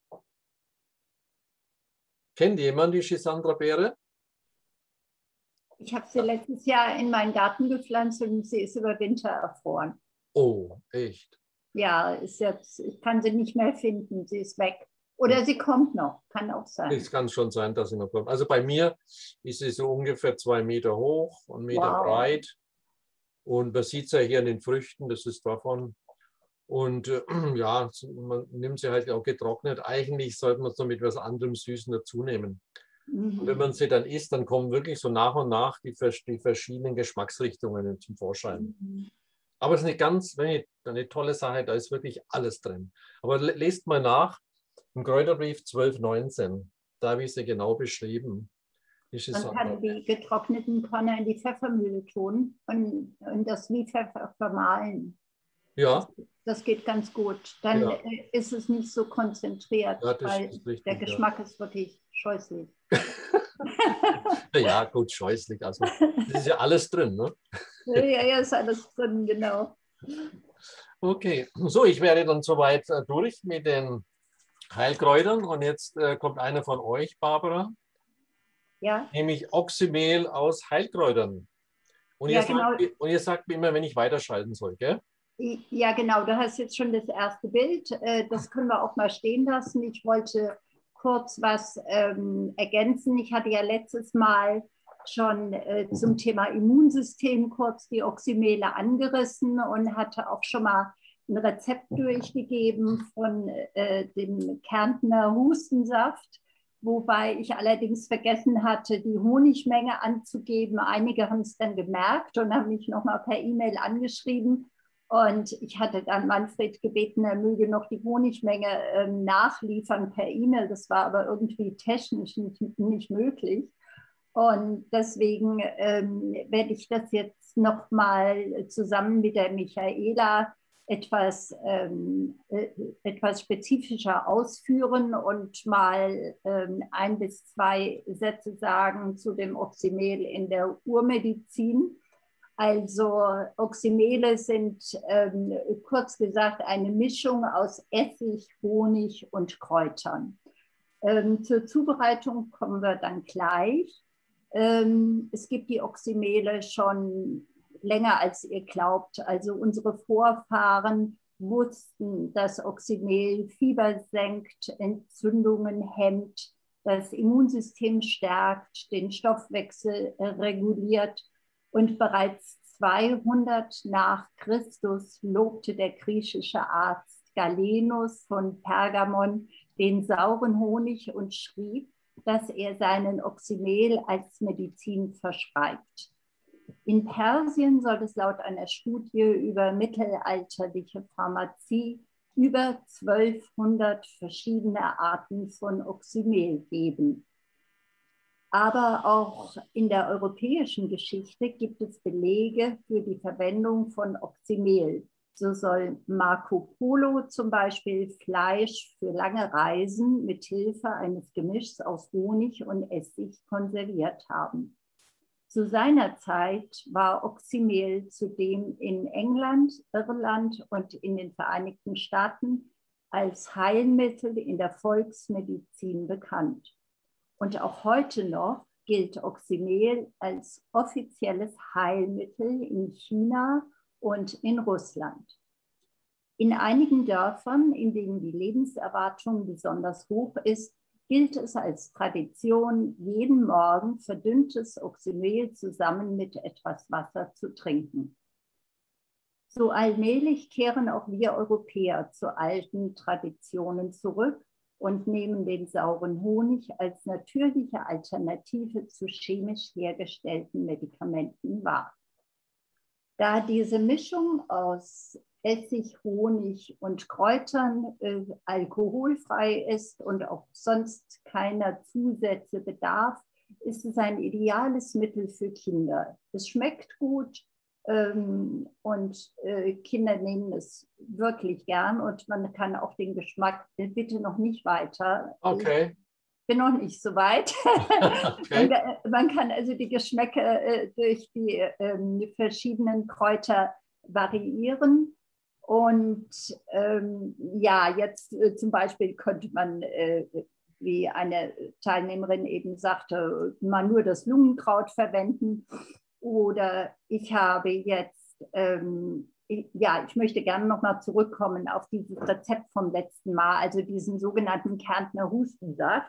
Kennt jemand die Schisandra-Beere? Ich habe sie letztes Jahr in meinen Garten gepflanzt und sie ist über Winter erfroren. Oh, echt? Ja, ist jetzt, ich kann sie nicht mehr finden, sie ist weg. Oder sie kommt noch, kann auch sein. Es kann schon sein, dass sie noch kommt. Also bei mir ist sie so ungefähr 2 Meter hoch und 1 Meter breit. Und man sieht es ja hier an den Früchten, das ist davon. Und ja, man nimmt sie halt auch getrocknet. Eigentlich sollte man es noch mit etwas anderem Süßen dazu nehmen. Und wenn man sie dann isst, dann kommen wirklich so nach und nach die verschiedenen Geschmacksrichtungen zum Vorschein. Aber es ist eine tolle Sache, da ist wirklich alles drin. Aber lest mal nach, im Kräuterbrief 12,19, da habe ich sie genau beschrieben. Man kann die getrockneten Körner in die Pfeffermühle tun und das wie Pfeffer vermahlen. Ja. Das geht ganz gut. Dann ist es nicht so konzentriert, weil richtig, der Geschmack ist wirklich scheußlich. Ja, gut, scheußlich. Also, das ist ja alles drin, ne? Ja, ist alles drin, genau. Okay, so, ich wäre dann soweit durch mit den Heilkräutern und jetzt kommt einer von euch, Barbara. Ja. Nämlich Oxymel aus Heilkräutern. Und, ja, genau. Ihr sagt mir immer, wenn ich weiterschalten soll, gell? Ja, genau. Du hast jetzt schon das erste Bild. Das können wir auch mal stehen lassen. Ich wollte kurz was ergänzen. Ich hatte ja letztes Mal schon zum Thema Immunsystem kurz die Oxymele angerissen und hatte auch schon mal ein Rezept durchgegeben von dem Kärntner Hustensaft, wobei ich allerdings vergessen hatte, die Honigmenge anzugeben. Einige haben es dann gemerkt und haben mich nochmal per E-Mail angeschrieben. Und ich hatte dann Manfred gebeten, er möge noch die Honigmenge nachliefern per E-Mail. Das war aber irgendwie technisch nicht möglich. Und deswegen werde ich das jetzt nochmal zusammen mit der Michaela etwas spezifischer ausführen und mal 1 bis 2 Sätze sagen zu dem Oxymel in der Urmedizin. Also Oxymele sind kurz gesagt eine Mischung aus Essig, Honig und Kräutern. Zur Zubereitung kommen wir dann gleich. Es gibt die Oxymele schon länger, als ihr glaubt. Also unsere Vorfahren wussten, dass Oxymel Fieber senkt, Entzündungen hemmt, das Immunsystem stärkt, den Stoffwechsel reguliert. Und bereits 200 nach Christus lobte der griechische Arzt Galenus von Pergamon den sauren Honig und schrieb, dass er seinen Oxymel als Medizin verschreibt. In Persien soll es laut einer Studie über mittelalterliche Pharmazie über 1200 verschiedene Arten von Oxymel geben. Aber auch in der europäischen Geschichte gibt es Belege für die Verwendung von Oxymel. So soll Marco Polo zum Beispiel Fleisch für lange Reisen mit Hilfe eines Gemischs aus Honig und Essig konserviert haben. Zu seiner Zeit war Oxymel zudem in England, Irland und in den Vereinigten Staaten als Heilmittel in der Volksmedizin bekannt. Und auch heute noch gilt Oxymel als offizielles Heilmittel in China und in Russland. In einigen Dörfern, in denen die Lebenserwartung besonders hoch ist, gilt es als Tradition, jeden Morgen verdünntes Oxymel zusammen mit etwas Wasser zu trinken. So allmählich kehren auch wir Europäer zu alten Traditionen zurück und nehmen den sauren Honig als natürliche Alternative zu chemisch hergestellten Medikamenten wahr. Da diese Mischung aus Essig, Honig und Kräutern alkoholfrei ist und auch sonst keiner Zusätze bedarf, ist es ein ideales Mittel für Kinder. Es schmeckt gut und Kinder nehmen es wirklich gern und man kann auch den Geschmack, bitte noch nicht weiter. Okay. Ich bin noch nicht so weit. Okay. Man kann also die Geschmäcke durch die verschiedenen Kräuter variieren. Und ja, jetzt zum Beispiel könnte man, wie eine Teilnehmerin eben sagte, mal nur das Lungenkraut verwenden. Oder ich habe jetzt, ja, ich möchte gerne nochmal zurückkommen auf dieses Rezept vom letzten Mal, also diesen sogenannten Kärntner Hustensaft.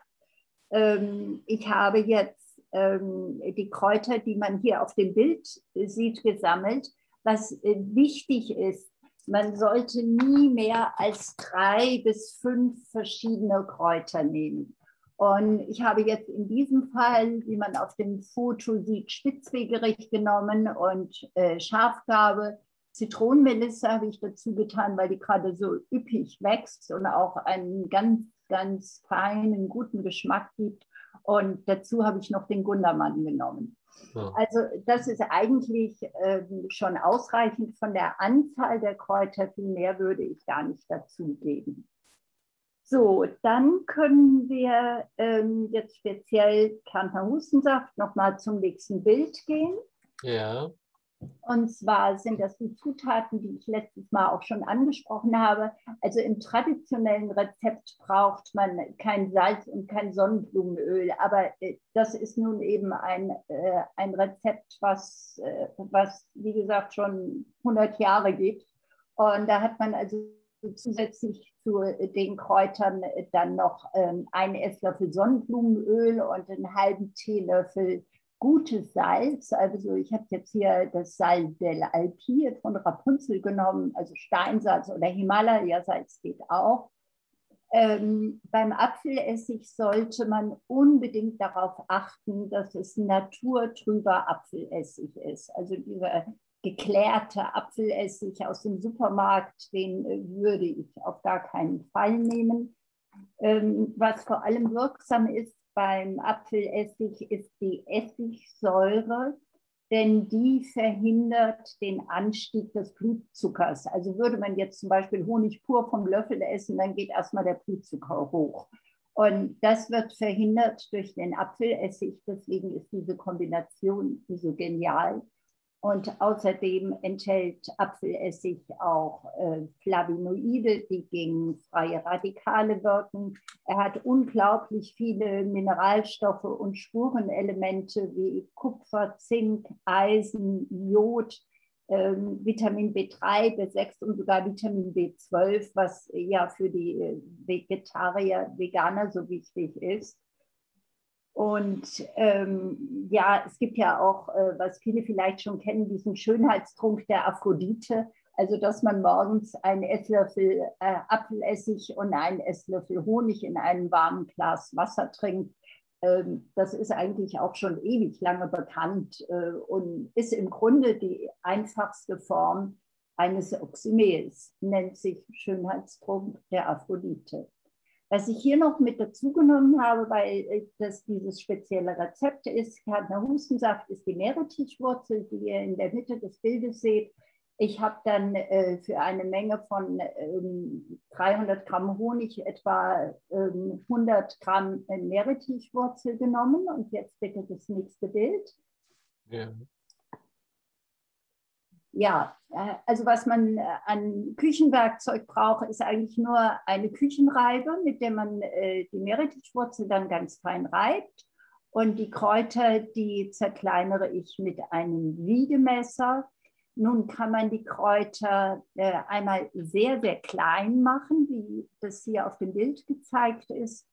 Ich habe jetzt die Kräuter, die man hier auf dem Bild sieht, gesammelt. Was wichtig ist, man sollte nie mehr als 3 bis 5 verschiedene Kräuter nehmen. Und ich habe jetzt in diesem Fall, wie man auf dem Foto sieht, Spitzwegerich genommen und Schafgarbe. Zitronenmelisse habe ich dazu getan, weil die gerade so üppig wächst und auch einen ganz, ganz feinen, guten Geschmack gibt. Und dazu habe ich noch den Gundermann genommen. Ja. Also das ist eigentlich schon ausreichend von der Anzahl der Kräuter. Viel mehr würde ich gar nicht dazu geben. So, dann können wir jetzt speziell Kärntner Hustensaft nochmal zum nächsten Bild gehen. Ja. Und zwar sind das die Zutaten, die ich letztes Mal auch schon angesprochen habe. Also im traditionellen Rezept braucht man kein Salz und kein Sonnenblumenöl. Aber das ist nun eben ein Rezept, was, wie gesagt, schon 100 Jahre gibt. Und da hat man also zusätzlich zu den Kräutern dann noch einen Esslöffel Sonnenblumenöl und einen halben Teelöffel gutes Salz. Also ich habe jetzt hier das Sal dell'Alpi von Rapunzel genommen, also Steinsalz oder Himalaya-Salz geht auch. Beim Apfelessig sollte man unbedingt darauf achten, dass es naturtrüber Apfelessig ist. Also dieser geklärte Apfelessig aus dem Supermarkt, den würde ich auf gar keinen Fall nehmen. Was vor allem wirksam ist beim Apfelessig, ist die Essigsäure, denn die verhindert den Anstieg des Blutzuckers. Also würde man jetzt zum Beispiel Honig pur vom Löffel essen, dann geht erstmal der Blutzucker hoch. Und das wird verhindert durch den Apfelessig, deswegen ist diese Kombination so genial. Und außerdem enthält Apfelessig auch Flavonoide, die gegen freie Radikale wirken. Er hat unglaublich viele Mineralstoffe und Spurenelemente wie Kupfer, Zink, Eisen, Jod, Vitamin B3, B6 und sogar Vitamin B12, was ja für die Vegetarier, Veganer so wichtig ist. Und ja, es gibt ja auch, was viele vielleicht schon kennen, diesen Schönheitstrunk der Aphrodite. Also, dass man morgens einen Esslöffel Apfelessig und einen Esslöffel Honig in einem warmen Glas Wasser trinkt. Das ist eigentlich auch schon ewig lange bekannt und ist im Grunde die einfachste Form eines Oxymels, nennt sich Schönheitstrunk der Aphrodite. Was ich hier noch mit dazu genommen habe, weil das dieses spezielle Rezept ist, Kärntner Hustensaft ist die Meerrettichwurzel, die ihr in der Mitte des Bildes seht. Ich habe dann für eine Menge von 300 Gramm Honig etwa 100 Gramm Meerrettichwurzel genommen. Und jetzt bitte das nächste Bild. Ja. Ja, also was man an Küchenwerkzeug braucht, ist eigentlich nur eine Küchenreibe, mit der man die Meerrettichwurzel dann ganz fein reibt. Und die Kräuter, die zerkleinere ich mit einem Wiegemesser. Nun kann man die Kräuter einmal sehr, sehr klein machen, wie das hier auf dem Bild gezeigt ist.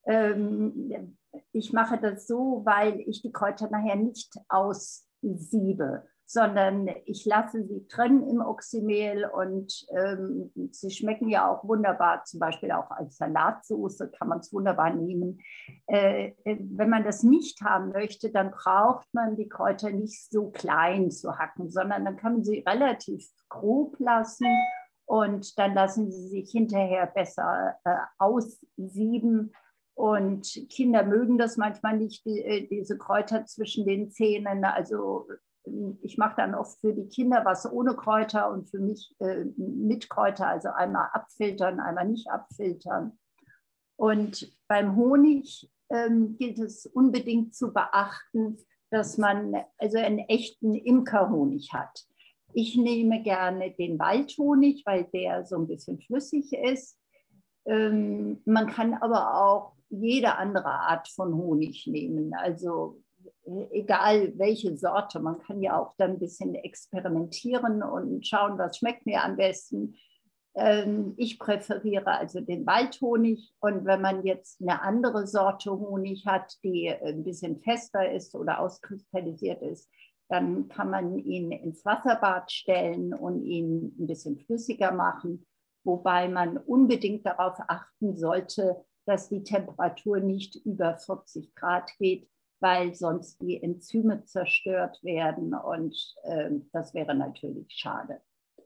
Ich mache das so, weil ich die Kräuter nachher nicht aussiebe, sondern ich lasse sie drin im Oxymel und sie schmecken ja auch wunderbar, zum Beispiel auch als Salatsoße kann man es wunderbar nehmen. Wenn man das nicht haben möchte, dann braucht man die Kräuter nicht so klein zu hacken, sondern dann kann man sie relativ grob lassen und dann lassen sie sich hinterher besser aussieben. Und Kinder mögen das manchmal nicht, diese Kräuter zwischen den Zähnen, also ich mache dann oft für die Kinder was ohne Kräuter und für mich mit Kräuter, also einmal abfiltern, einmal nicht abfiltern. Und beim Honig gilt es unbedingt zu beachten, dass man also einen echten Imkerhonig hat. Ich nehme gerne den Waldhonig, weil der so ein bisschen flüssig ist. Man kann aber auch jede andere Art von Honig nehmen, also egal welche Sorte, man kann ja auch dann ein bisschen experimentieren und schauen, was schmeckt mir am besten. Ich präferiere also den Waldhonig und wenn man jetzt eine andere Sorte Honig hat, die ein bisschen fester ist oder auskristallisiert ist, dann kann man ihn ins Wasserbad stellen und ihn ein bisschen flüssiger machen, wobei man unbedingt darauf achten sollte, dass die Temperatur nicht über 40 Grad geht, weil sonst die Enzyme zerstört werden und das wäre natürlich schade.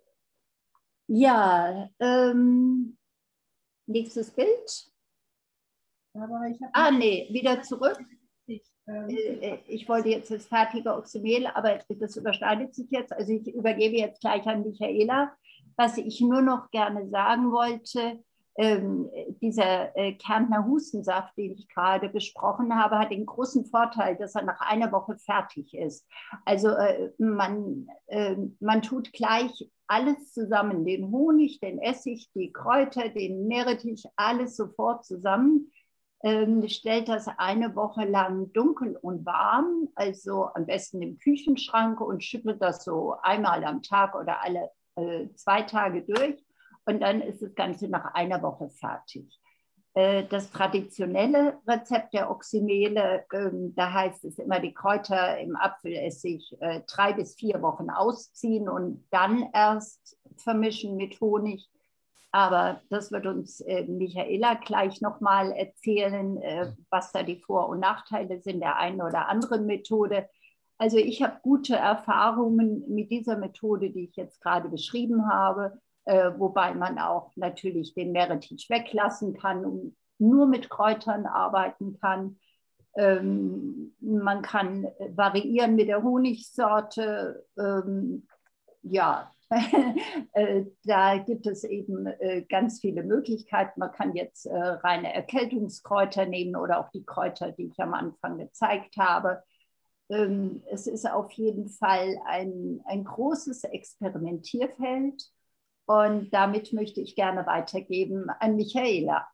Ja, nächstes Bild. Nee, wieder zurück. Ich wollte jetzt das fertige Oxymel, aber das überschneidet sich jetzt. Also ich übergebe jetzt gleich an Michaela. Was ich nur noch gerne sagen wollte, dieser Kärntner Hustensaft, den ich gerade besprochen habe, hat den großen Vorteil, dass er nach einer Woche fertig ist. Also man tut gleich alles zusammen, den Honig, den Essig, die Kräuter, den Meerrettich, alles sofort zusammen, stellt das eine Woche lang dunkel und warm, also am besten im Küchenschrank und schüttelt das so einmal am Tag oder alle 2 Tage durch. Und dann ist das Ganze nach einer Woche fertig. Das traditionelle Rezept der Oxymele, da heißt es immer, die Kräuter im Apfelessig 3 bis 4 Wochen ausziehen und dann erst vermischen mit Honig. Aber das wird uns Michaela gleich nochmal erzählen, was da die Vor- und Nachteile sind der einen oder anderen Methode. Also ich habe gute Erfahrungen mit dieser Methode, die ich jetzt gerade beschrieben habe. Wobei man auch natürlich den Meerrettich weglassen kann und nur mit Kräutern arbeiten kann. Man kann variieren mit der Honigsorte. Ja, da gibt es eben ganz viele Möglichkeiten. Man kann jetzt reine Erkältungskräuter nehmen oder auch die Kräuter, die ich am Anfang gezeigt habe. Es ist auf jeden Fall ein großes Experimentierfeld. Und damit möchte ich gerne weitergeben an Michaela.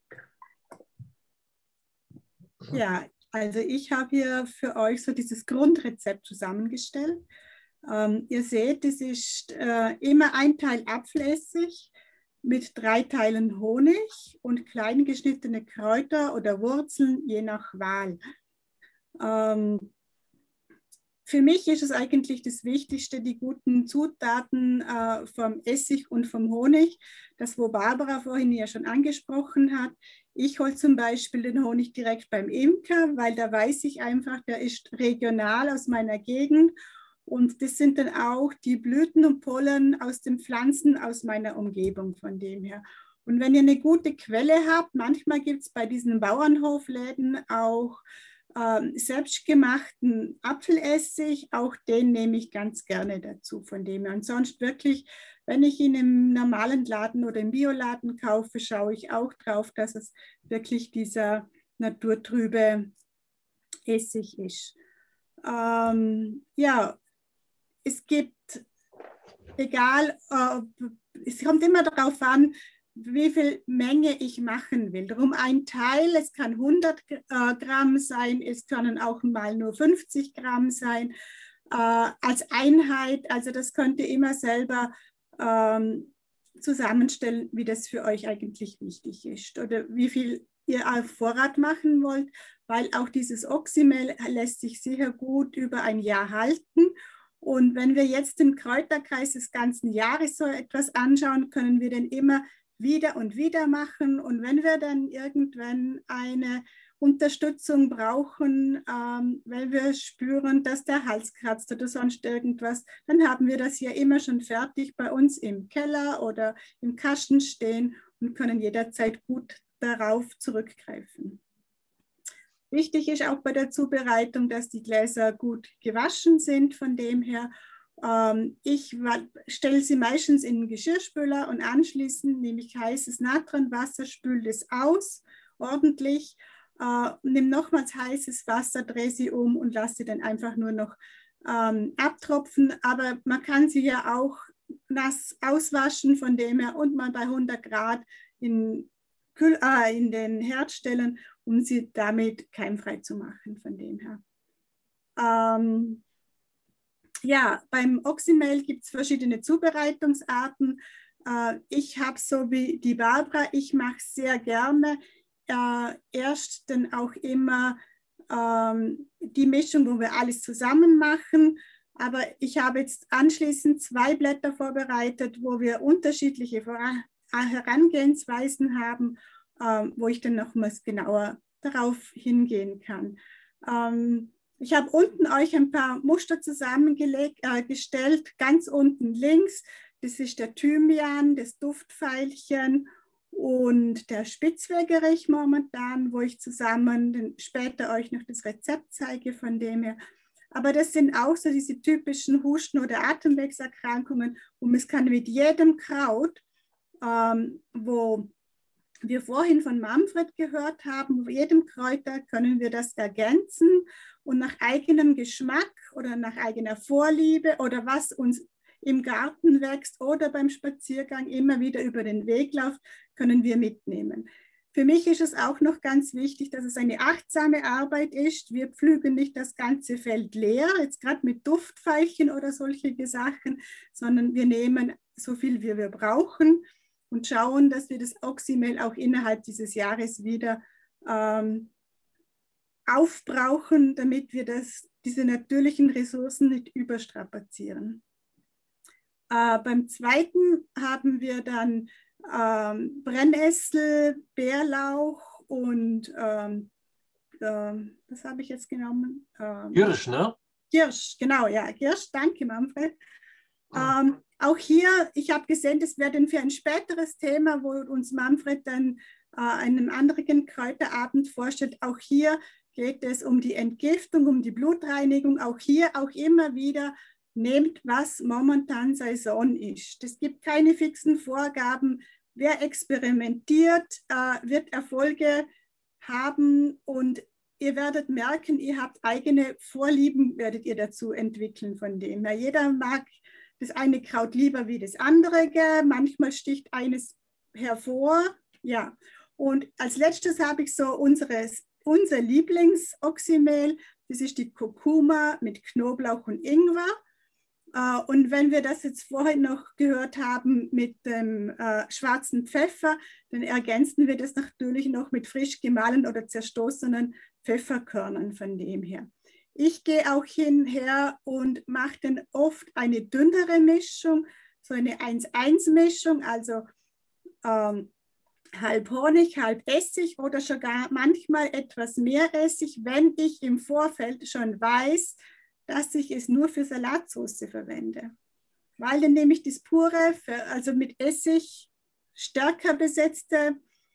Ja, also ich habe hier für euch so dieses Grundrezept zusammengestellt. Ihr seht, es ist immer 1 Teil Apfelessig mit 3 Teilen Honig und klein geschnittene Kräuter oder Wurzeln, je nach Wahl. für mich ist es eigentlich das Wichtigste, die guten Zutaten vom Essig und vom Honig, das wo Barbara vorhin ja schon angesprochen hat. Ich hole zum Beispiel den Honig direkt beim Imker, weil da weiß ich einfach, der ist regional aus meiner Gegend und das sind dann auch die Blüten und Pollen aus den Pflanzen aus meiner Umgebung von dem her. Und wenn ihr eine gute Quelle habt, manchmal gibt es bei diesen Bauernhofläden auch selbstgemachten Apfelessig, auch den nehme ich ganz gerne dazu von dem her. Und sonst wirklich, wenn ich ihn im normalen Laden oder im Bioladen kaufe, schaue ich auch drauf, dass es wirklich dieser naturtrübe Essig ist. Ja, es gibt, egal, es kommt immer darauf an, wie viel Menge ich machen will. Darum ein Teil, es kann 100 Gramm sein, es können auch mal nur 50 Gramm sein, als Einheit. Also das könnt ihr immer selber zusammenstellen, wie das für euch eigentlich wichtig ist oder wie viel ihr auf Vorrat machen wollt, weil auch dieses Oxymehl lässt sich sicher gut über ein Jahr halten. Und wenn wir jetzt den Kräuterkreis des ganzen Jahres so etwas anschauen, können wir den immer wieder und wieder machen. Und wenn wir dann irgendwann eine Unterstützung brauchen, weil wir spüren, dass der Hals kratzt oder sonst irgendwas, dann haben wir das hier immer schon fertig bei uns im Keller oder im Kasten stehen und können jederzeit gut darauf zurückgreifen. Wichtig ist auch bei der Zubereitung, dass die Gläser gut gewaschen sind von dem her. Ich stelle sie meistens in den Geschirrspüler und anschließend nehme ich heißes Natronwasser, spüle es aus, ordentlich, nehme nochmals heißes Wasser, drehe sie um und lasse sie dann einfach nur noch abtropfen. Aber man kann sie ja auch nass auswaschen von dem her und mal bei 100 Grad in den Herd stellen, um sie damit keimfrei zu machen von dem her. Ja, beim Oxymehl gibt es verschiedene Zubereitungsarten. Ich habe so wie die Barbara, ich mache sehr gerne erst dann auch immer die Mischung, wo wir alles zusammen machen. Aber ich habe jetzt anschließend 2 Blätter vorbereitet, wo wir unterschiedliche Herangehensweisen haben, wo ich dann nochmals genauer darauf hingehen kann. Ich habe unten euch ein paar Muster zusammengestellt, ganz unten links. Das ist der Thymian, das Duftveilchen und der Spitzwegerich momentan, wo ich zusammen später euch noch das Rezept zeige von dem her. Aber das sind auch so diese typischen Husten- oder Atemwegserkrankungen und es kann mit jedem Kraut, wo wir vorhin von Manfred gehört haben, mit jedem Kräuter können wir das ergänzen und nach eigenem Geschmack oder nach eigener Vorliebe oder was uns im Garten wächst oder beim Spaziergang immer wieder über den Weg läuft, können wir mitnehmen. Für mich ist es auch noch ganz wichtig, dass es eine achtsame Arbeit ist. Wir pflügen nicht das ganze Feld leer, jetzt gerade mit Duftveilchen oder solche Sachen, sondern wir nehmen so viel, wie wir brauchen und schauen, dass wir das Oxymehl auch innerhalb dieses Jahres wieder aufbrauchen, damit wir diese natürlichen Ressourcen nicht überstrapazieren. Beim zweiten haben wir dann Brennnessel, Bärlauch und was habe ich jetzt genommen? Girsch, ne? Girsch, genau, ja, Girsch, danke Manfred. Auch hier, ich habe gesehen, das wäre dann für ein späteres Thema, wo uns Manfred dann einen anderen Kräuterabend vorstellt. Auch hier geht es um die Entgiftung, um die Blutreinigung. Auch hier auch immer wieder nehmt, was momentan Saison ist. Es gibt keine fixen Vorgaben. Wer experimentiert, wird Erfolge haben und ihr werdet merken, ihr habt eigene Vorlieben, werdet ihr dazu entwickeln von dem. Ja, jeder mag das eine Kraut lieber wie das andere, manchmal sticht eines hervor. Ja. Und als letztes habe ich so unser Lieblings-Oxymehl, das ist die Kurkuma mit Knoblauch und Ingwer. Und wenn wir das jetzt vorhin noch gehört haben mit dem schwarzen Pfeffer, dann ergänzen wir das natürlich noch mit frisch gemahlenen oder zerstoßenen Pfefferkörnern von dem her. Ich gehe auch hinher und mache dann oft eine dünnere Mischung, so eine 1-1-Mischung, also halb Honig, halb Essig oder sogar manchmal etwas mehr Essig, wenn ich im Vorfeld schon weiß, dass ich es nur für Salatsauce verwende. Weil dann nehme ich das pure, also mit Essig stärker besetzte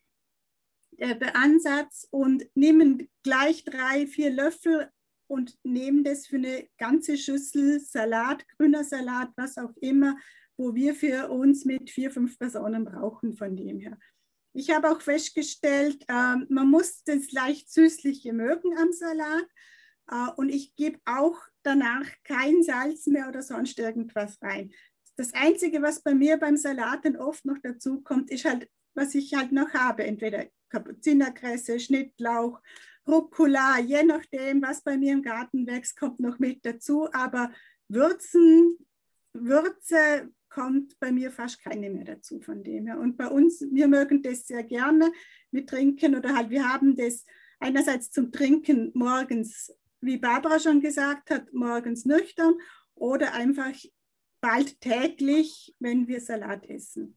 Ansatz und nehme gleich 3-4 Löffel und nehme das für eine ganze Schüssel Salat, grüner Salat, was auch immer, wo wir für uns mit 4-5 Personen brauchen von dem her. Ich habe auch festgestellt, man muss das leicht süßliche mögen am Salat und ich gebe auch danach kein Salz mehr oder sonst irgendwas rein. Das Einzige, was bei mir beim Salat dann oft noch dazu kommt, ist halt, was ich halt noch habe, entweder Kapuzinerkresse, Schnittlauch, Rucola, je nachdem, was bei mir im Garten wächst, kommt noch mit dazu, aber Würze kommt bei mir fast keine mehr dazu von dem her. Und bei uns, wir mögen das sehr gerne. Wir trinken oder halt, wir haben das einerseits zum Trinken morgens, wie Barbara schon gesagt hat, morgens nüchtern oder einfach bald täglich, wenn wir Salat essen.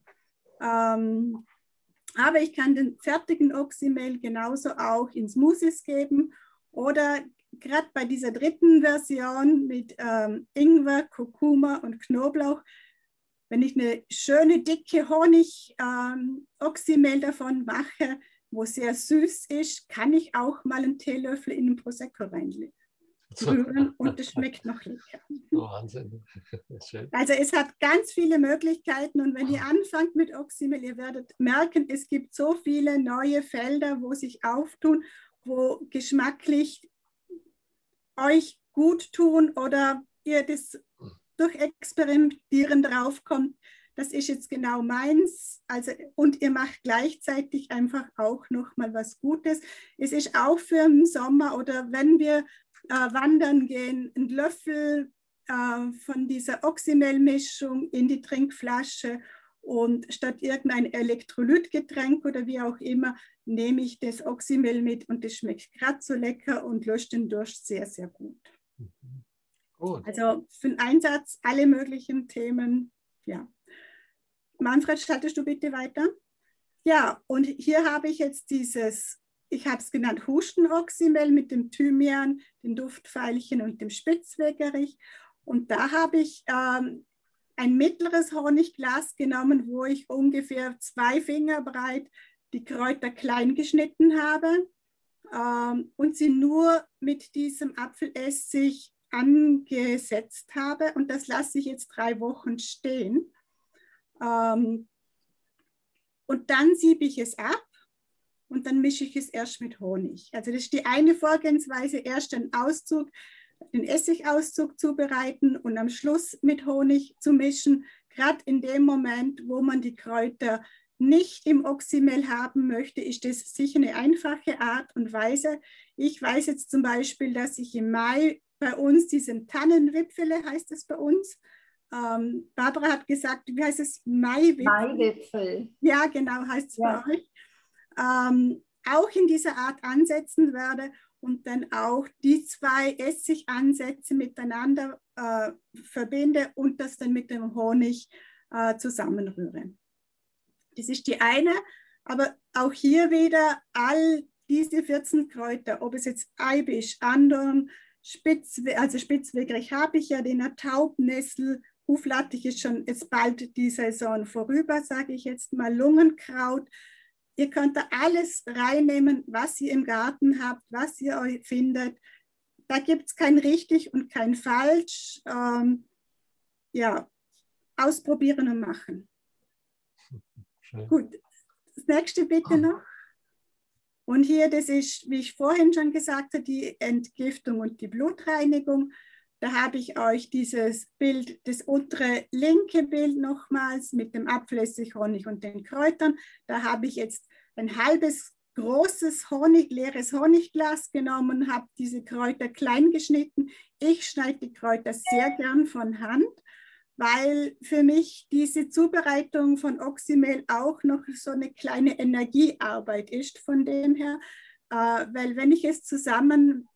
Aber ich kann den fertigen Oxymehl genauso auch in Smoothies geben oder gerade bei dieser dritten Version mit Ingwer, Kurkuma und Knoblauch, wenn ich eine schöne, dicke Honig-Oxymehl davon mache, wo sehr süß ist, kann ich auch mal einen Teelöffel in den Prosecco reinrühren und das schmeckt noch lecker. Wahnsinn. Also es hat ganz viele Möglichkeiten und wenn ihr anfangt mit Oxymehl, ihr werdet merken, es gibt so viele neue Felder, wo sich auftun, wo geschmacklich euch gut tun oder ihr das durch Experimentieren draufkommt, das ist jetzt genau meins. Also, und ihr macht gleichzeitig einfach auch nochmal was Gutes. Es ist auch für den Sommer oder wenn wir wandern gehen, ein Löffel von dieser Oxymehl-Mischung in die Trinkflasche und statt irgendein Elektrolytgetränk oder wie auch immer, nehme ich das Oxymehl mit und das schmeckt gerade so lecker und löscht den Durst sehr, sehr gut. Gut. Also für den Einsatz alle möglichen Themen, ja. Manfred, startest du bitte weiter? Ja, und hier habe ich jetzt dieses, ich habe es genannt, Husten-Oxymehl mit dem Thymian, den Duftveilchen und dem Spitzwegerich. Und da habe ich ein mittleres Honigglas genommen, wo ich ungefähr 2 Finger breit die Kräuter klein geschnitten habe und sie nur mit diesem Apfelessig angesetzt habe. Und das lasse ich jetzt 3 Wochen stehen. Und dann siebe ich es ab und dann mische ich es erst mit Honig. Also das ist die eine Vorgehensweise, erst den Auszug, den Essigauszug zubereiten und am Schluss mit Honig zu mischen, gerade in dem Moment, wo man die Kräuter nicht im Oxymehl haben möchte, ist das sicher eine einfache Art und Weise. Ich weiß jetzt zum Beispiel, dass ich im Mai bei uns diesen Tannenwipfele, heißt es bei uns, Barbara hat gesagt, wie heißt es? Maiwipfel. Maiwipfel. Ja, genau, heißt es bei euch. Auch in dieser Art ansetzen werde und dann auch die 2 Essigansätze miteinander verbinde und das dann mit dem Honig zusammenrühre. Das ist die eine, aber auch hier wieder all diese 14 Kräuter, ob es jetzt Eibisch, Andorn, Spitzwegerich habe ich ja, den Taubnessel, Huflattich ist schon jetzt bald die Saison vorüber, sage ich jetzt mal, Lungenkraut. Ihr könnt da alles reinnehmen, was ihr im Garten habt, was ihr euch findet. Da gibt es kein richtig und kein falsch. Ja, ausprobieren und machen. Schön. Gut, das nächste bitte noch. Und hier, das ist, wie ich vorhin schon gesagt habe, die Entgiftung und die Blutreinigung. Da habe ich euch dieses Bild, das untere linke Bild nochmals mit dem Apfelessig, Honig und den Kräutern. Da habe ich jetzt ein halbes großes leeres Honigglas genommen, habe diese Kräuter klein geschnitten. Ich schneide die Kräuter sehr gern von Hand, weil für mich diese Zubereitung von Oxymehl auch noch so eine kleine Energiearbeit ist von dem her. Weil wenn ich es zusammen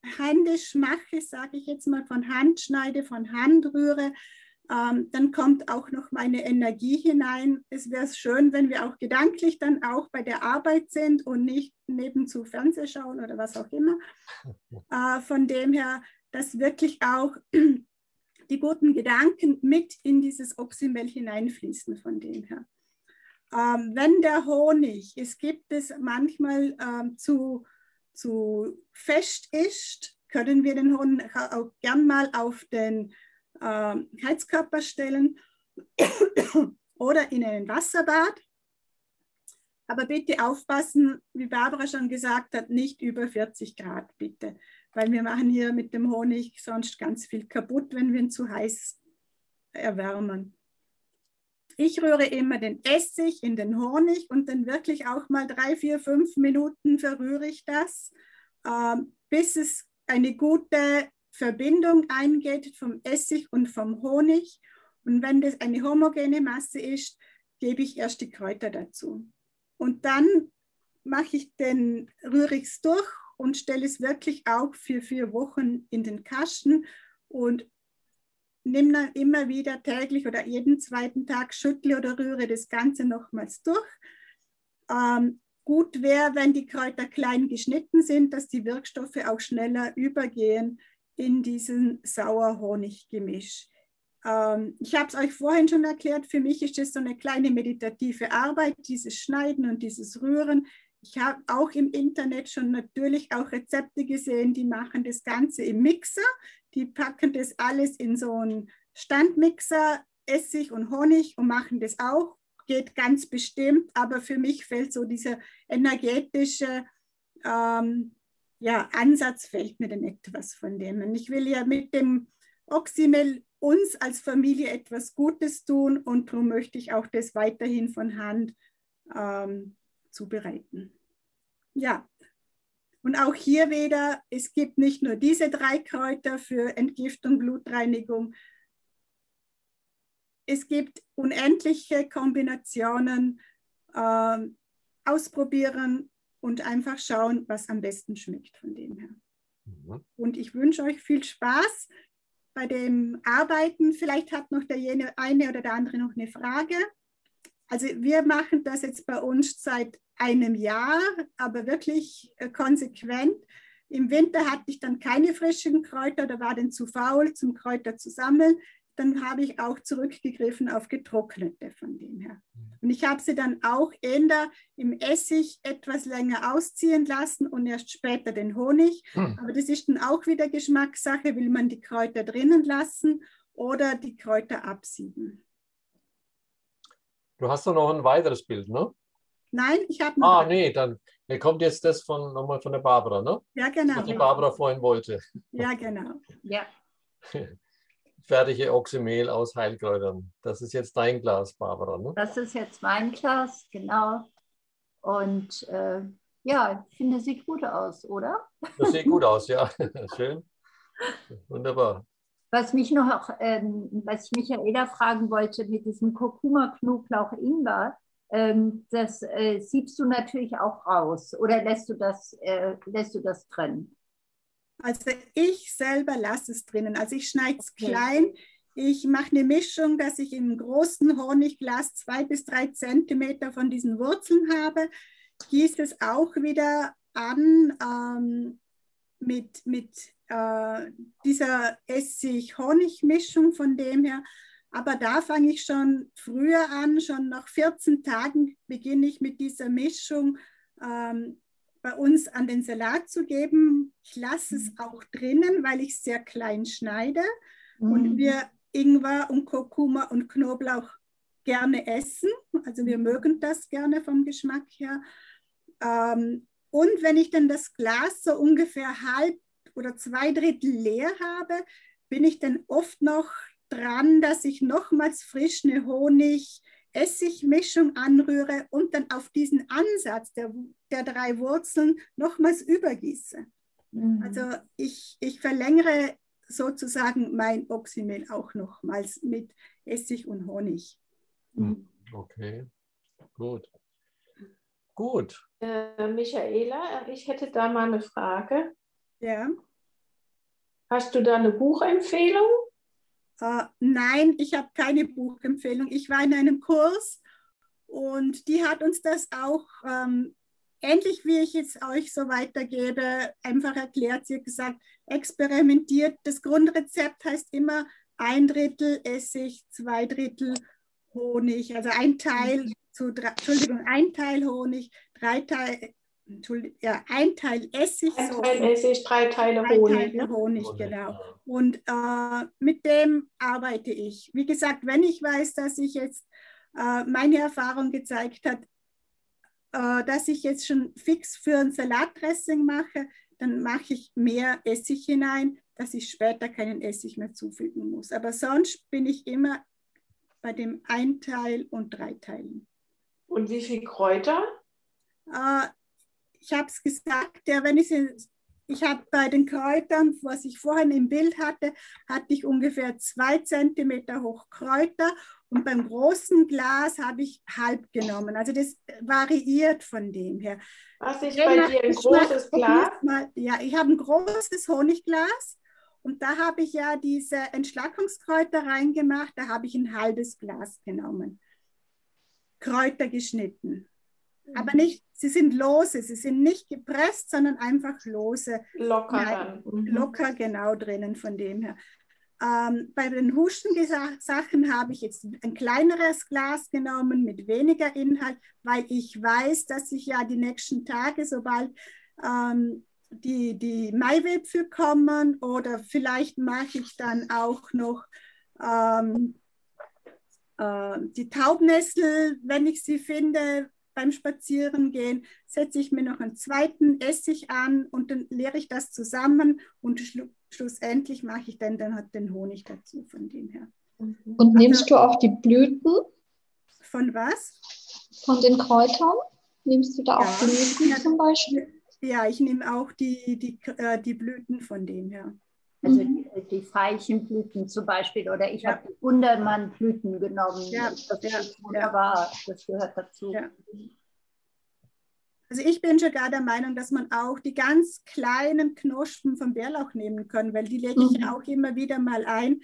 händisch mache, sage ich jetzt mal, von Hand schneide, von Hand rühre, dann kommt auch noch meine Energie hinein. Es wäre schön, wenn wir auch gedanklich dann auch bei der Arbeit sind und nicht nebenzu Fernsehen schauen oder was auch immer. Von dem her, dass wirklich auch die guten Gedanken mit in dieses Oxymel hineinfließen, von dem her. Wenn der Honig, es gibt es manchmal zu fest ist, können wir den Honig auch gern mal auf den Heizkörper stellen oder in ein Wasserbad. Aber bitte aufpassen, wie Barbara schon gesagt hat, nicht über 40 Grad bitte, weil wir machen hier mit dem Honig sonst ganz viel kaputt, wenn wir ihn zu heiß erwärmen. Ich rühre immer den Essig in den Honig und dann wirklich auch mal 3, 4, 5 Minuten verrühre ich das, bis es eine gute Verbindung eingeht vom Essig und vom Honig. Und wenn das eine homogene Masse ist, gebe ich erst die Kräuter dazu. Und dann rühre ich es durch und stelle es wirklich auch für 4 Wochen in den Kasten und nehme dann immer wieder täglich oder jeden zweiten Tag, schüttle oder rühre das Ganze nochmals durch. Gut wäre, wenn die Kräuter klein geschnitten sind, dass die Wirkstoffe auch schneller übergehen in diesen Sauer-Honig-Gemisch. Ich habe es euch vorhin schon erklärt, für mich ist das so eine kleine meditative Arbeit, dieses Schneiden und dieses Rühren. Ich habe auch im Internet schon natürlich auch Rezepte gesehen, die machen das Ganze im Mixer. Die packen das alles in so einen Standmixer, Essig und Honig und machen das auch. Geht ganz bestimmt, aber für mich fällt so dieser energetische Ansatz, fällt mir dann etwas von dem. Und ich will ja mit dem Oxymel uns als Familie etwas Gutes tun und darum möchte ich auch das weiterhin von Hand zubereiten. Ja, und auch hier wieder, es gibt nicht nur diese 3 Kräuter für Entgiftung, Blutreinigung. Es gibt unendliche Kombinationen, ausprobieren und einfach schauen, was am besten schmeckt von dem her. Mhm. Und ich wünsche euch viel Spaß bei dem Arbeiten. Vielleicht hat noch der eine oder der andere noch eine Frage. Also wir machen das jetzt bei uns seit einem Jahr, aber wirklich konsequent. Im Winter hatte ich dann keine frischen Kräuter, da war dann zu faul, zum Kräuter zu sammeln. Dann habe ich auch zurückgegriffen auf getrocknete von dem her. Und ich habe sie dann auch im Essig etwas länger ausziehen lassen und erst später den Honig. Aber das ist dann auch wieder Geschmackssache, will man die Kräuter drinnen lassen oder die Kräuter absieben. Du hast doch noch ein weiteres Bild, ne? Nein, ich habe noch. Nee, dann kommt jetzt das nochmal von der Barbara, ne? Ja, genau. Was die Barbara vorhin wollte. Ja, genau. Ja. Fertige Oxymel aus Heilkräutern. Das ist jetzt dein Glas, Barbara, ne? Das ist jetzt mein Glas, genau. Und ja, ich finde, es sieht gut aus, oder? Das sieht gut aus, ja. Schön. Wunderbar. Was ich Michaela fragen wollte mit diesem Kurkuma, Knoblauch, Ingwer, das siebst du natürlich auch raus oder lässt du das drin? Also ich selber lasse es drinnen. Also ich schneide es klein. Ich mache eine Mischung, dass ich im großen Honigglas 2 bis 3 Zentimeter von diesen Wurzeln habe. Gieße es auch wieder an mit dieser Essig-Honig-Mischung von dem her. Aber da fange ich schon früher an, schon nach 14 Tagen beginne ich mit dieser Mischung bei uns an den Salat zu geben. Ich lasse es auch drinnen, weil ich es sehr klein schneide und wir Ingwer und Kurkuma und Knoblauch gerne essen. Also wir mögen das gerne vom Geschmack her. Und wenn ich dann das Glas so ungefähr halb oder 2/3 leer habe, bin ich dann oft noch dran, dass ich nochmals frisch eine Honig-Essig-Mischung anrühre und dann auf diesen Ansatz der 3 Wurzeln nochmals übergieße. Also ich verlängere sozusagen mein Oxymel auch nochmals mit Essig und Honig. Okay, gut. Gut. Michaela, ich hätte da mal eine Frage. Ja. Hast du da eine Buchempfehlung? Nein, ich habe keine Buchempfehlung. Ich war in einem Kurs und die hat uns das auch, ähnlich wie ich es euch so weitergebe, einfach erklärt. Sie hat gesagt, experimentiert. Das Grundrezept heißt immer 1/3 Essig, 2/3 Honig, also ein Teil ein Teil Honig, 3 Teil, ein Teil Essig. Ein Teil Essig, 3 Teile Honig. 3 Teile Honig, genau. Und mit dem arbeite ich. Wie gesagt, wenn ich weiß, dass ich jetzt meine Erfahrung gezeigt hat, dass ich jetzt schon fix für ein Salatdressing mache, dann mache ich mehr Essig hinein, dass ich später keinen Essig mehr zufügen muss. Aber sonst bin ich immer bei dem 1 Teil und 3 Teilen. Und wie viel Kräuter? Ich habe es gesagt, ja, ich habe bei den Kräutern, was ich vorhin im Bild hatte ich ungefähr 2 Zentimeter hoch Kräuter und beim großen Glas habe ich halb genommen. Also das variiert von dem her. Was ist bei dir ein großes Glas? Ja, ich habe ein großes Honigglas und da habe ich ja diese Entschlackungskräuter reingemacht, da habe ich ein halbes Glas genommen. Kräuter geschnitten. Aber nicht, sie sind lose, sie sind nicht gepresst, sondern einfach lose. Locker dann. Locker genau drinnen von dem her. Bei den Hustensachen habe ich jetzt ein kleineres Glas genommen mit weniger Inhalt, weil ich weiß, dass ich ja die nächsten Tage, sobald die Maiwipfel kommen oder vielleicht mache ich dann auch noch die Taubnessel, wenn ich sie finde, beim Spazierengehen, setze ich mir noch einen zweiten Essig an und dann leere ich das zusammen und schlussendlich mache ich dann den Honig dazu von dem her. Und nimmst du auch die Blüten? Von was? Von den Kräutern? Nimmst du da auch Blüten zum Beispiel? Ja, ich nehme auch die Blüten von dem her. Also die Veilchenblüten zum Beispiel, oder ich habe die Gundermannblüten genommen. Ja, das ist wunderbar, das gehört dazu. Ja. Also ich bin sogar der Meinung, dass man auch die ganz kleinen Knospen vom Bärlauch nehmen kann, weil die lege ich ja auch immer wieder mal ein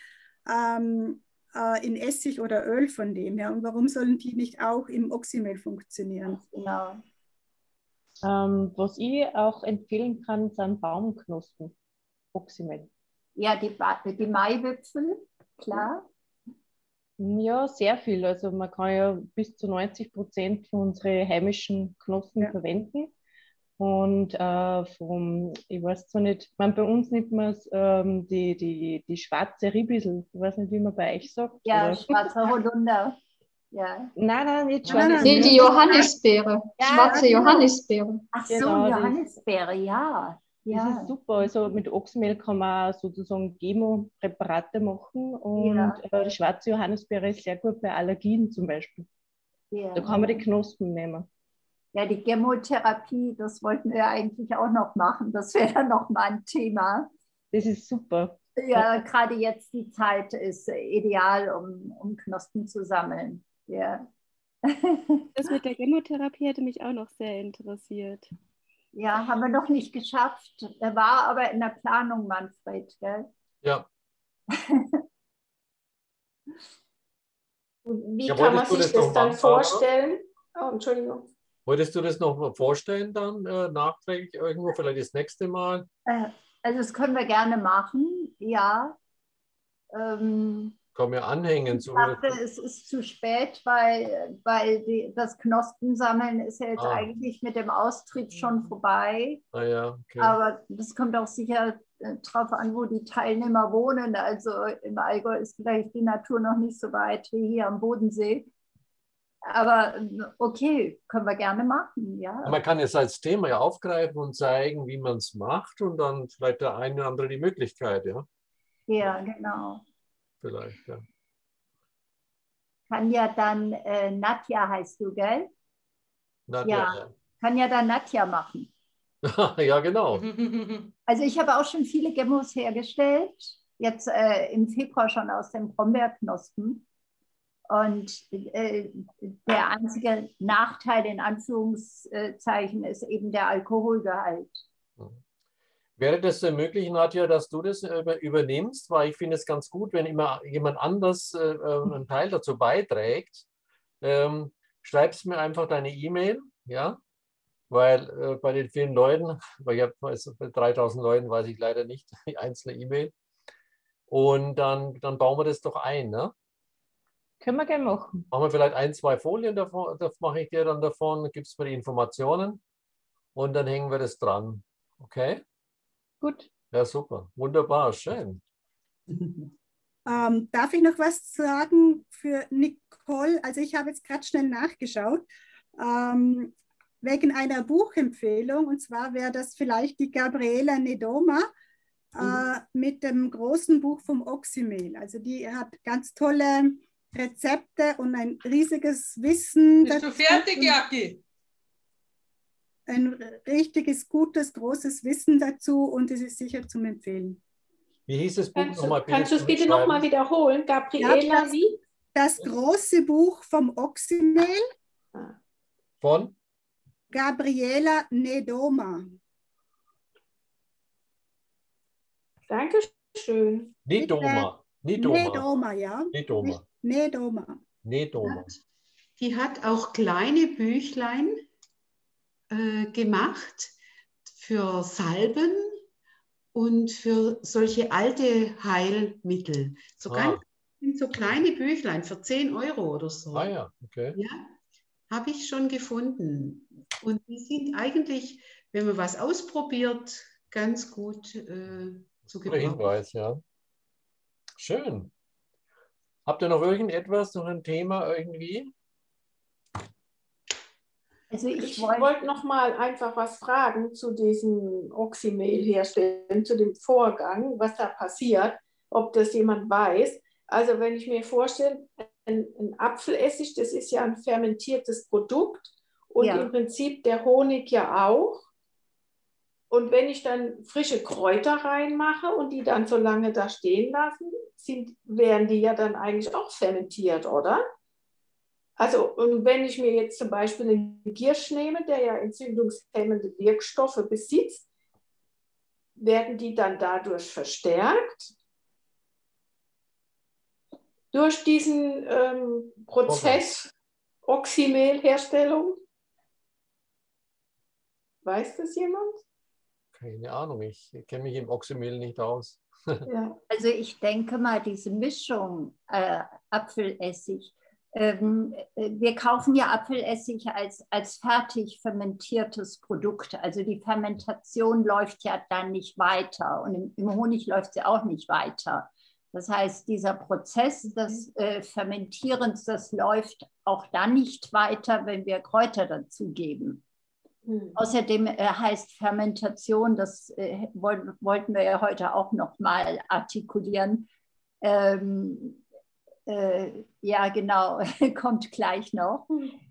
in Essig oder Öl von dem her. Und warum sollen die nicht auch im Oxymehl funktionieren? Genau. Was ich auch empfehlen kann, sind Baumknospen, Oxymehl. Ja, die Maiwipfel, klar. Ja, sehr viel. Also man kann ja bis zu 90% von unseren heimischen Knospen verwenden. Und ich weiß zwar nicht, bei uns nennt man es die schwarze Ribissel. Ich weiß nicht, wie man bei euch sagt. Ja, oder? schwarzer Holunder. Ja. Nein, nicht schwarze. Nee, die Johannisbeere. Ja, schwarze Johannisbeere. Ach so, genau, Johannisbeere, ja. Das ist super. Also mit Oxymehl kann man sozusagen Chemopräparate machen und die schwarze Johannisbeere ist sehr gut bei Allergien zum Beispiel. Ja. Da kann man die Knospen nehmen. Ja, die Chemotherapie, das wollten wir eigentlich auch noch machen. Das wäre dann noch mal ein Thema. Das ist super. Ja, gerade jetzt die Zeit ist ideal, um Knospen zu sammeln. Ja. Das mit der Chemotherapie hätte mich auch noch sehr interessiert. Ja, haben wir noch nicht geschafft. Er war aber in der Planung, Manfred, gell? Ja. Wie kann man sich das dann vorstellen? Oh, Entschuldigung. Wolltest du das noch vorstellen dann nachträglich irgendwo, vielleicht das nächste Mal? Also das können wir gerne machen, ja. Kann mir anhängen. Ich dachte, es ist zu spät, weil das Knospensammeln ist ja jetzt eigentlich mit dem Austritt schon vorbei. Ah, ja, okay. Aber das kommt auch sicher darauf an, wo die Teilnehmer wohnen. Also im Allgäu ist vielleicht die Natur noch nicht so weit wie hier am Bodensee. Aber okay, können wir gerne machen, ja. Man kann es als Thema ja aufgreifen und zeigen, wie man es macht und dann vielleicht der eine oder andere die Möglichkeit, ja. Ja, genau. Vielleicht, ja. Kann ja dann, Nadja heißt du, gell? Nadja, ja. Kann ja dann Nadja machen. Ja, genau. Also ich habe auch schon viele Gemmos hergestellt, jetzt im Februar schon aus den Brombeerknospen. Und der einzige Nachteil in Anführungszeichen ist eben der Alkoholgehalt. Wäre das möglich, Nadja, dass du das übernimmst? Weil ich finde es ganz gut, wenn immer jemand anders einen Teil dazu beiträgt. Schreibst mir einfach deine E-Mail, ja? Weil bei den vielen Leuten, weil ich bei 3000 Leuten weiß ich leider nicht die einzelne E-Mail. Und dann bauen wir das doch ein, ne? Können wir gerne machen. Machen wir vielleicht 1, 2 Folien davon, das mache ich dir dann davon, gibst mir die Informationen und dann hängen wir das dran. Okay? Gut. Ja, super. Wunderbar, schön. Darf ich noch was sagen für Nicole? Also ich habe jetzt gerade schnell nachgeschaut, wegen einer Buchempfehlung, und zwar wäre das vielleicht die Gabriela Nedoma mit dem großen Buch vom Oxymehl. Also die hat ganz tolle Rezepte und ein riesiges Wissen. Bist du fertig, Jackie? Ein richtiges, gutes, großes Wissen dazu, und es ist sicher zum Empfehlen. Wie hieß das Buch nochmal? Kannst du es bitte nochmal wiederholen? Gabriela, ja, wie? Das große Buch vom Oxymehl. Von? Gabriela Nedoma. Dankeschön. Nedoma. Nedoma, ja. Nedoma. Nedoma. Nedoma. Die hat auch kleine Büchlein gemacht für Salben und für solche alte Heilmittel. So kleine Büchlein für 10 Euro oder so. Ah ja, okay. Ja, habe ich schon gefunden. Und die sind eigentlich, wenn man was ausprobiert, ganz gut zu gebrauchen. Hinweis, ja. Schön. Habt ihr noch irgendetwas, noch ein Thema irgendwie? Also ich wollte noch mal einfach was fragen zu diesem Oxymehl herstellen, zu dem Vorgang, was da passiert, ob das jemand weiß. Also wenn ich mir vorstelle, ein Apfelessig, das ist ja ein fermentiertes Produkt und im Prinzip der Honig ja auch. Und wenn ich dann frische Kräuter reinmache und die dann so lange da stehen lassen, werden die ja dann eigentlich auch fermentiert, oder? Also, und wenn ich mir jetzt zum Beispiel einen Giersch nehme, der ja entzündungshemmende Wirkstoffe besitzt, werden die dann dadurch verstärkt? Durch diesen Prozess Oxymehlherstellung? Weiß das jemand? Keine Ahnung, ich kenne mich im Oxymehl nicht aus. Ja. Also ich denke mal, diese Mischung Apfelessig, wir kaufen ja Apfelessig als fertig fermentiertes Produkt. Also die Fermentation läuft ja dann nicht weiter und im Honig läuft sie auch nicht weiter. Das heißt, dieser Prozess des Fermentierens, das läuft auch dann nicht weiter, wenn wir Kräuter dazugeben. Außerdem heißt Fermentation, das wollten wir ja heute auch noch mal artikulieren. Ja, genau, kommt gleich noch.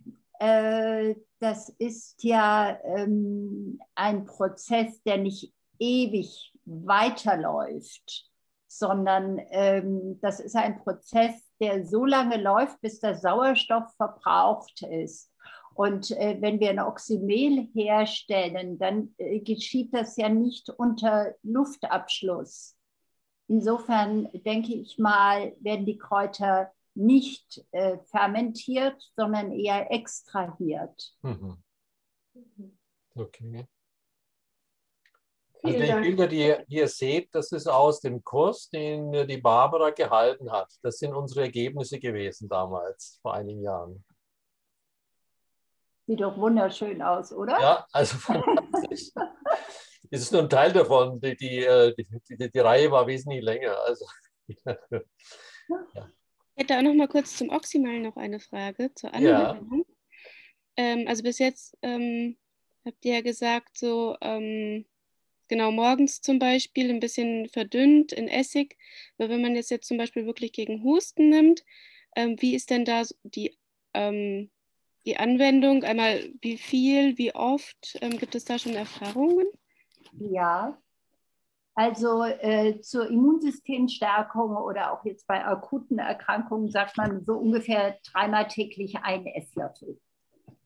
Das ist ja ein Prozess, der nicht ewig weiterläuft, sondern das ist ein Prozess, der so lange läuft, bis der Sauerstoff verbraucht ist. Und wenn wir ein Oxymehl herstellen, dann geschieht das ja nicht unter Luftabschluss. Insofern denke ich mal, werden die Kräuter nicht fermentiert, sondern eher extrahiert. Mhm. Okay. Also die Bilder, die ihr seht, das ist aus dem Kurs, den die Barbara gehalten hat. Das sind unsere Ergebnisse gewesen damals, vor einigen Jahren. Sieht doch wunderschön aus, oder? Ja, also fantastisch. Es ist nur ein Teil davon. Die Reihe war wesentlich länger. Also, ja. Ich hätte auch noch mal kurz zum Oxymehl noch eine Frage zur Anwendung. Ja. Also bis jetzt habt ihr ja gesagt, so genau morgens zum Beispiel ein bisschen verdünnt in Essig. Aber wenn man das jetzt zum Beispiel wirklich gegen Husten nimmt, wie ist denn da die Anwendung? Einmal wie viel, wie oft? Gibt es da schon Erfahrungen? Ja, also zur Immunsystemstärkung oder auch jetzt bei akuten Erkrankungen sagt man so ungefähr 3-mal täglich 1 Esslöffel.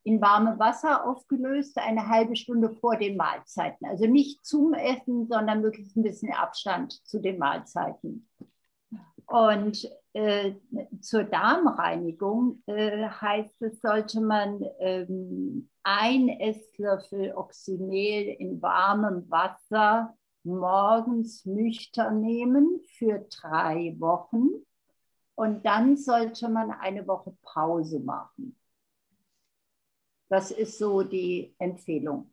in warmem Wasser aufgelöst, eine halbe Stunde vor den Mahlzeiten. Also nicht zum Essen, sondern wirklich ein bisschen Abstand zu den Mahlzeiten. Und zur Darmreinigung heißt es, sollte man 1 Esslöffel Oxymel in warmem Wasser morgens nüchtern nehmen für 3 Wochen. Und dann sollte man eine Woche Pause machen. Das ist so die Empfehlung.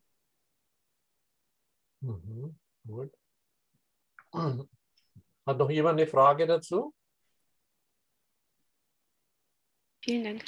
Mhm, gut. Hat noch jemand eine Frage dazu? Vielen Dank.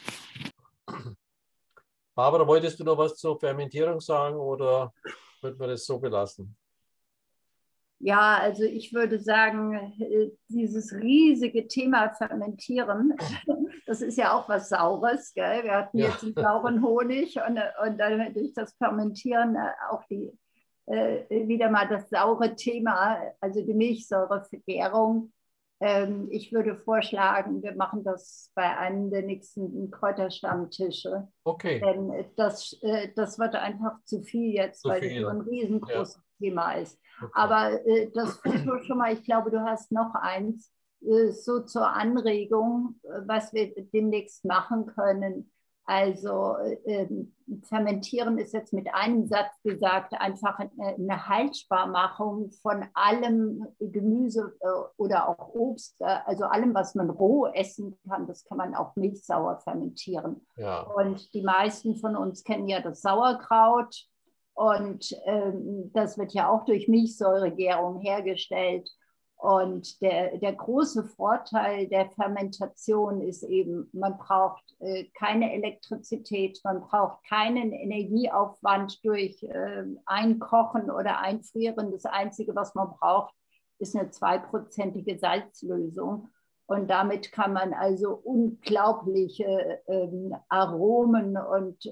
Barbara, wolltest du noch was zur Fermentierung sagen oder wird man das so belassen? Ja, also ich würde sagen, dieses riesige Thema Fermentieren, das ist ja auch was Saures. Gell? Wir hatten jetzt einen sauren Honig und dann durch das Fermentieren auch wieder mal das saure Thema, also die Milchsäurevergärung. Ich würde vorschlagen, wir machen das bei einem der nächsten Kräuterstammtische. Okay. Denn das wird einfach zu viel jetzt, weil es so ein riesengroßes Thema ist. Okay. Aber das Foto schon mal, ich glaube, du hast noch eins, so zur Anregung, was wir demnächst machen können. Also Fermentieren ist jetzt mit einem Satz gesagt, einfach eine Haltbarmachung von allem Gemüse oder auch Obst, also allem, was man roh essen kann, das kann man auch milchsauer fermentieren. Ja. Und die meisten von uns kennen ja das Sauerkraut und das wird ja auch durch Milchsäuregärung hergestellt. Und der große Vorteil der Fermentation ist eben, man braucht keine Elektrizität, man braucht keinen Energieaufwand durch Einkochen oder Einfrieren. Das Einzige, was man braucht, ist eine 2%ige Salzlösung. Und damit kann man also unglaubliche Aromen und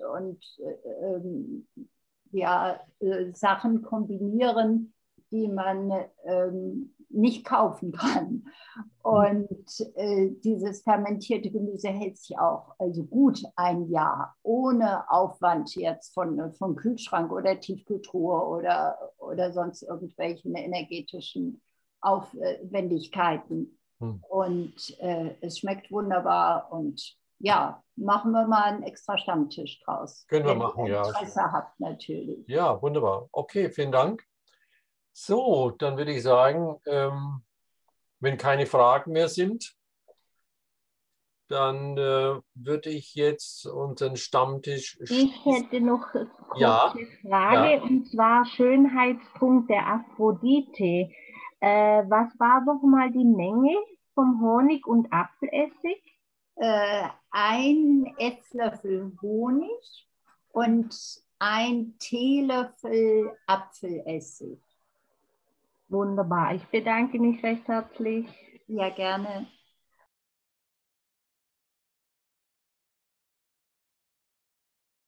Sachen kombinieren, die man nicht kaufen kann. Und dieses fermentierte Gemüse hält sich auch also gut 1 Jahr, ohne Aufwand jetzt vom Kühlschrank oder Tiefkühltruhe oder sonst irgendwelchen energetischen Aufwendigkeiten. Und es schmeckt wunderbar und ja, machen wir mal einen extra Stammtisch draus. Können wir machen, ja. Wenn ihr Interesse habt, natürlich. Ja, wunderbar. Okay, vielen Dank. So, dann würde ich sagen, wenn keine Fragen mehr sind, dann würde ich jetzt unseren Stammtisch schließen. Ich hätte noch eine kurze Frage, und zwar Schönheitspunkt der Aphrodite. Was war doch mal die Menge vom Honig und Apfelessig? 1 Esslöffel Honig und 1 Teelöffel Apfelessig. Wunderbar, ich bedanke mich recht herzlich. Ja, gerne.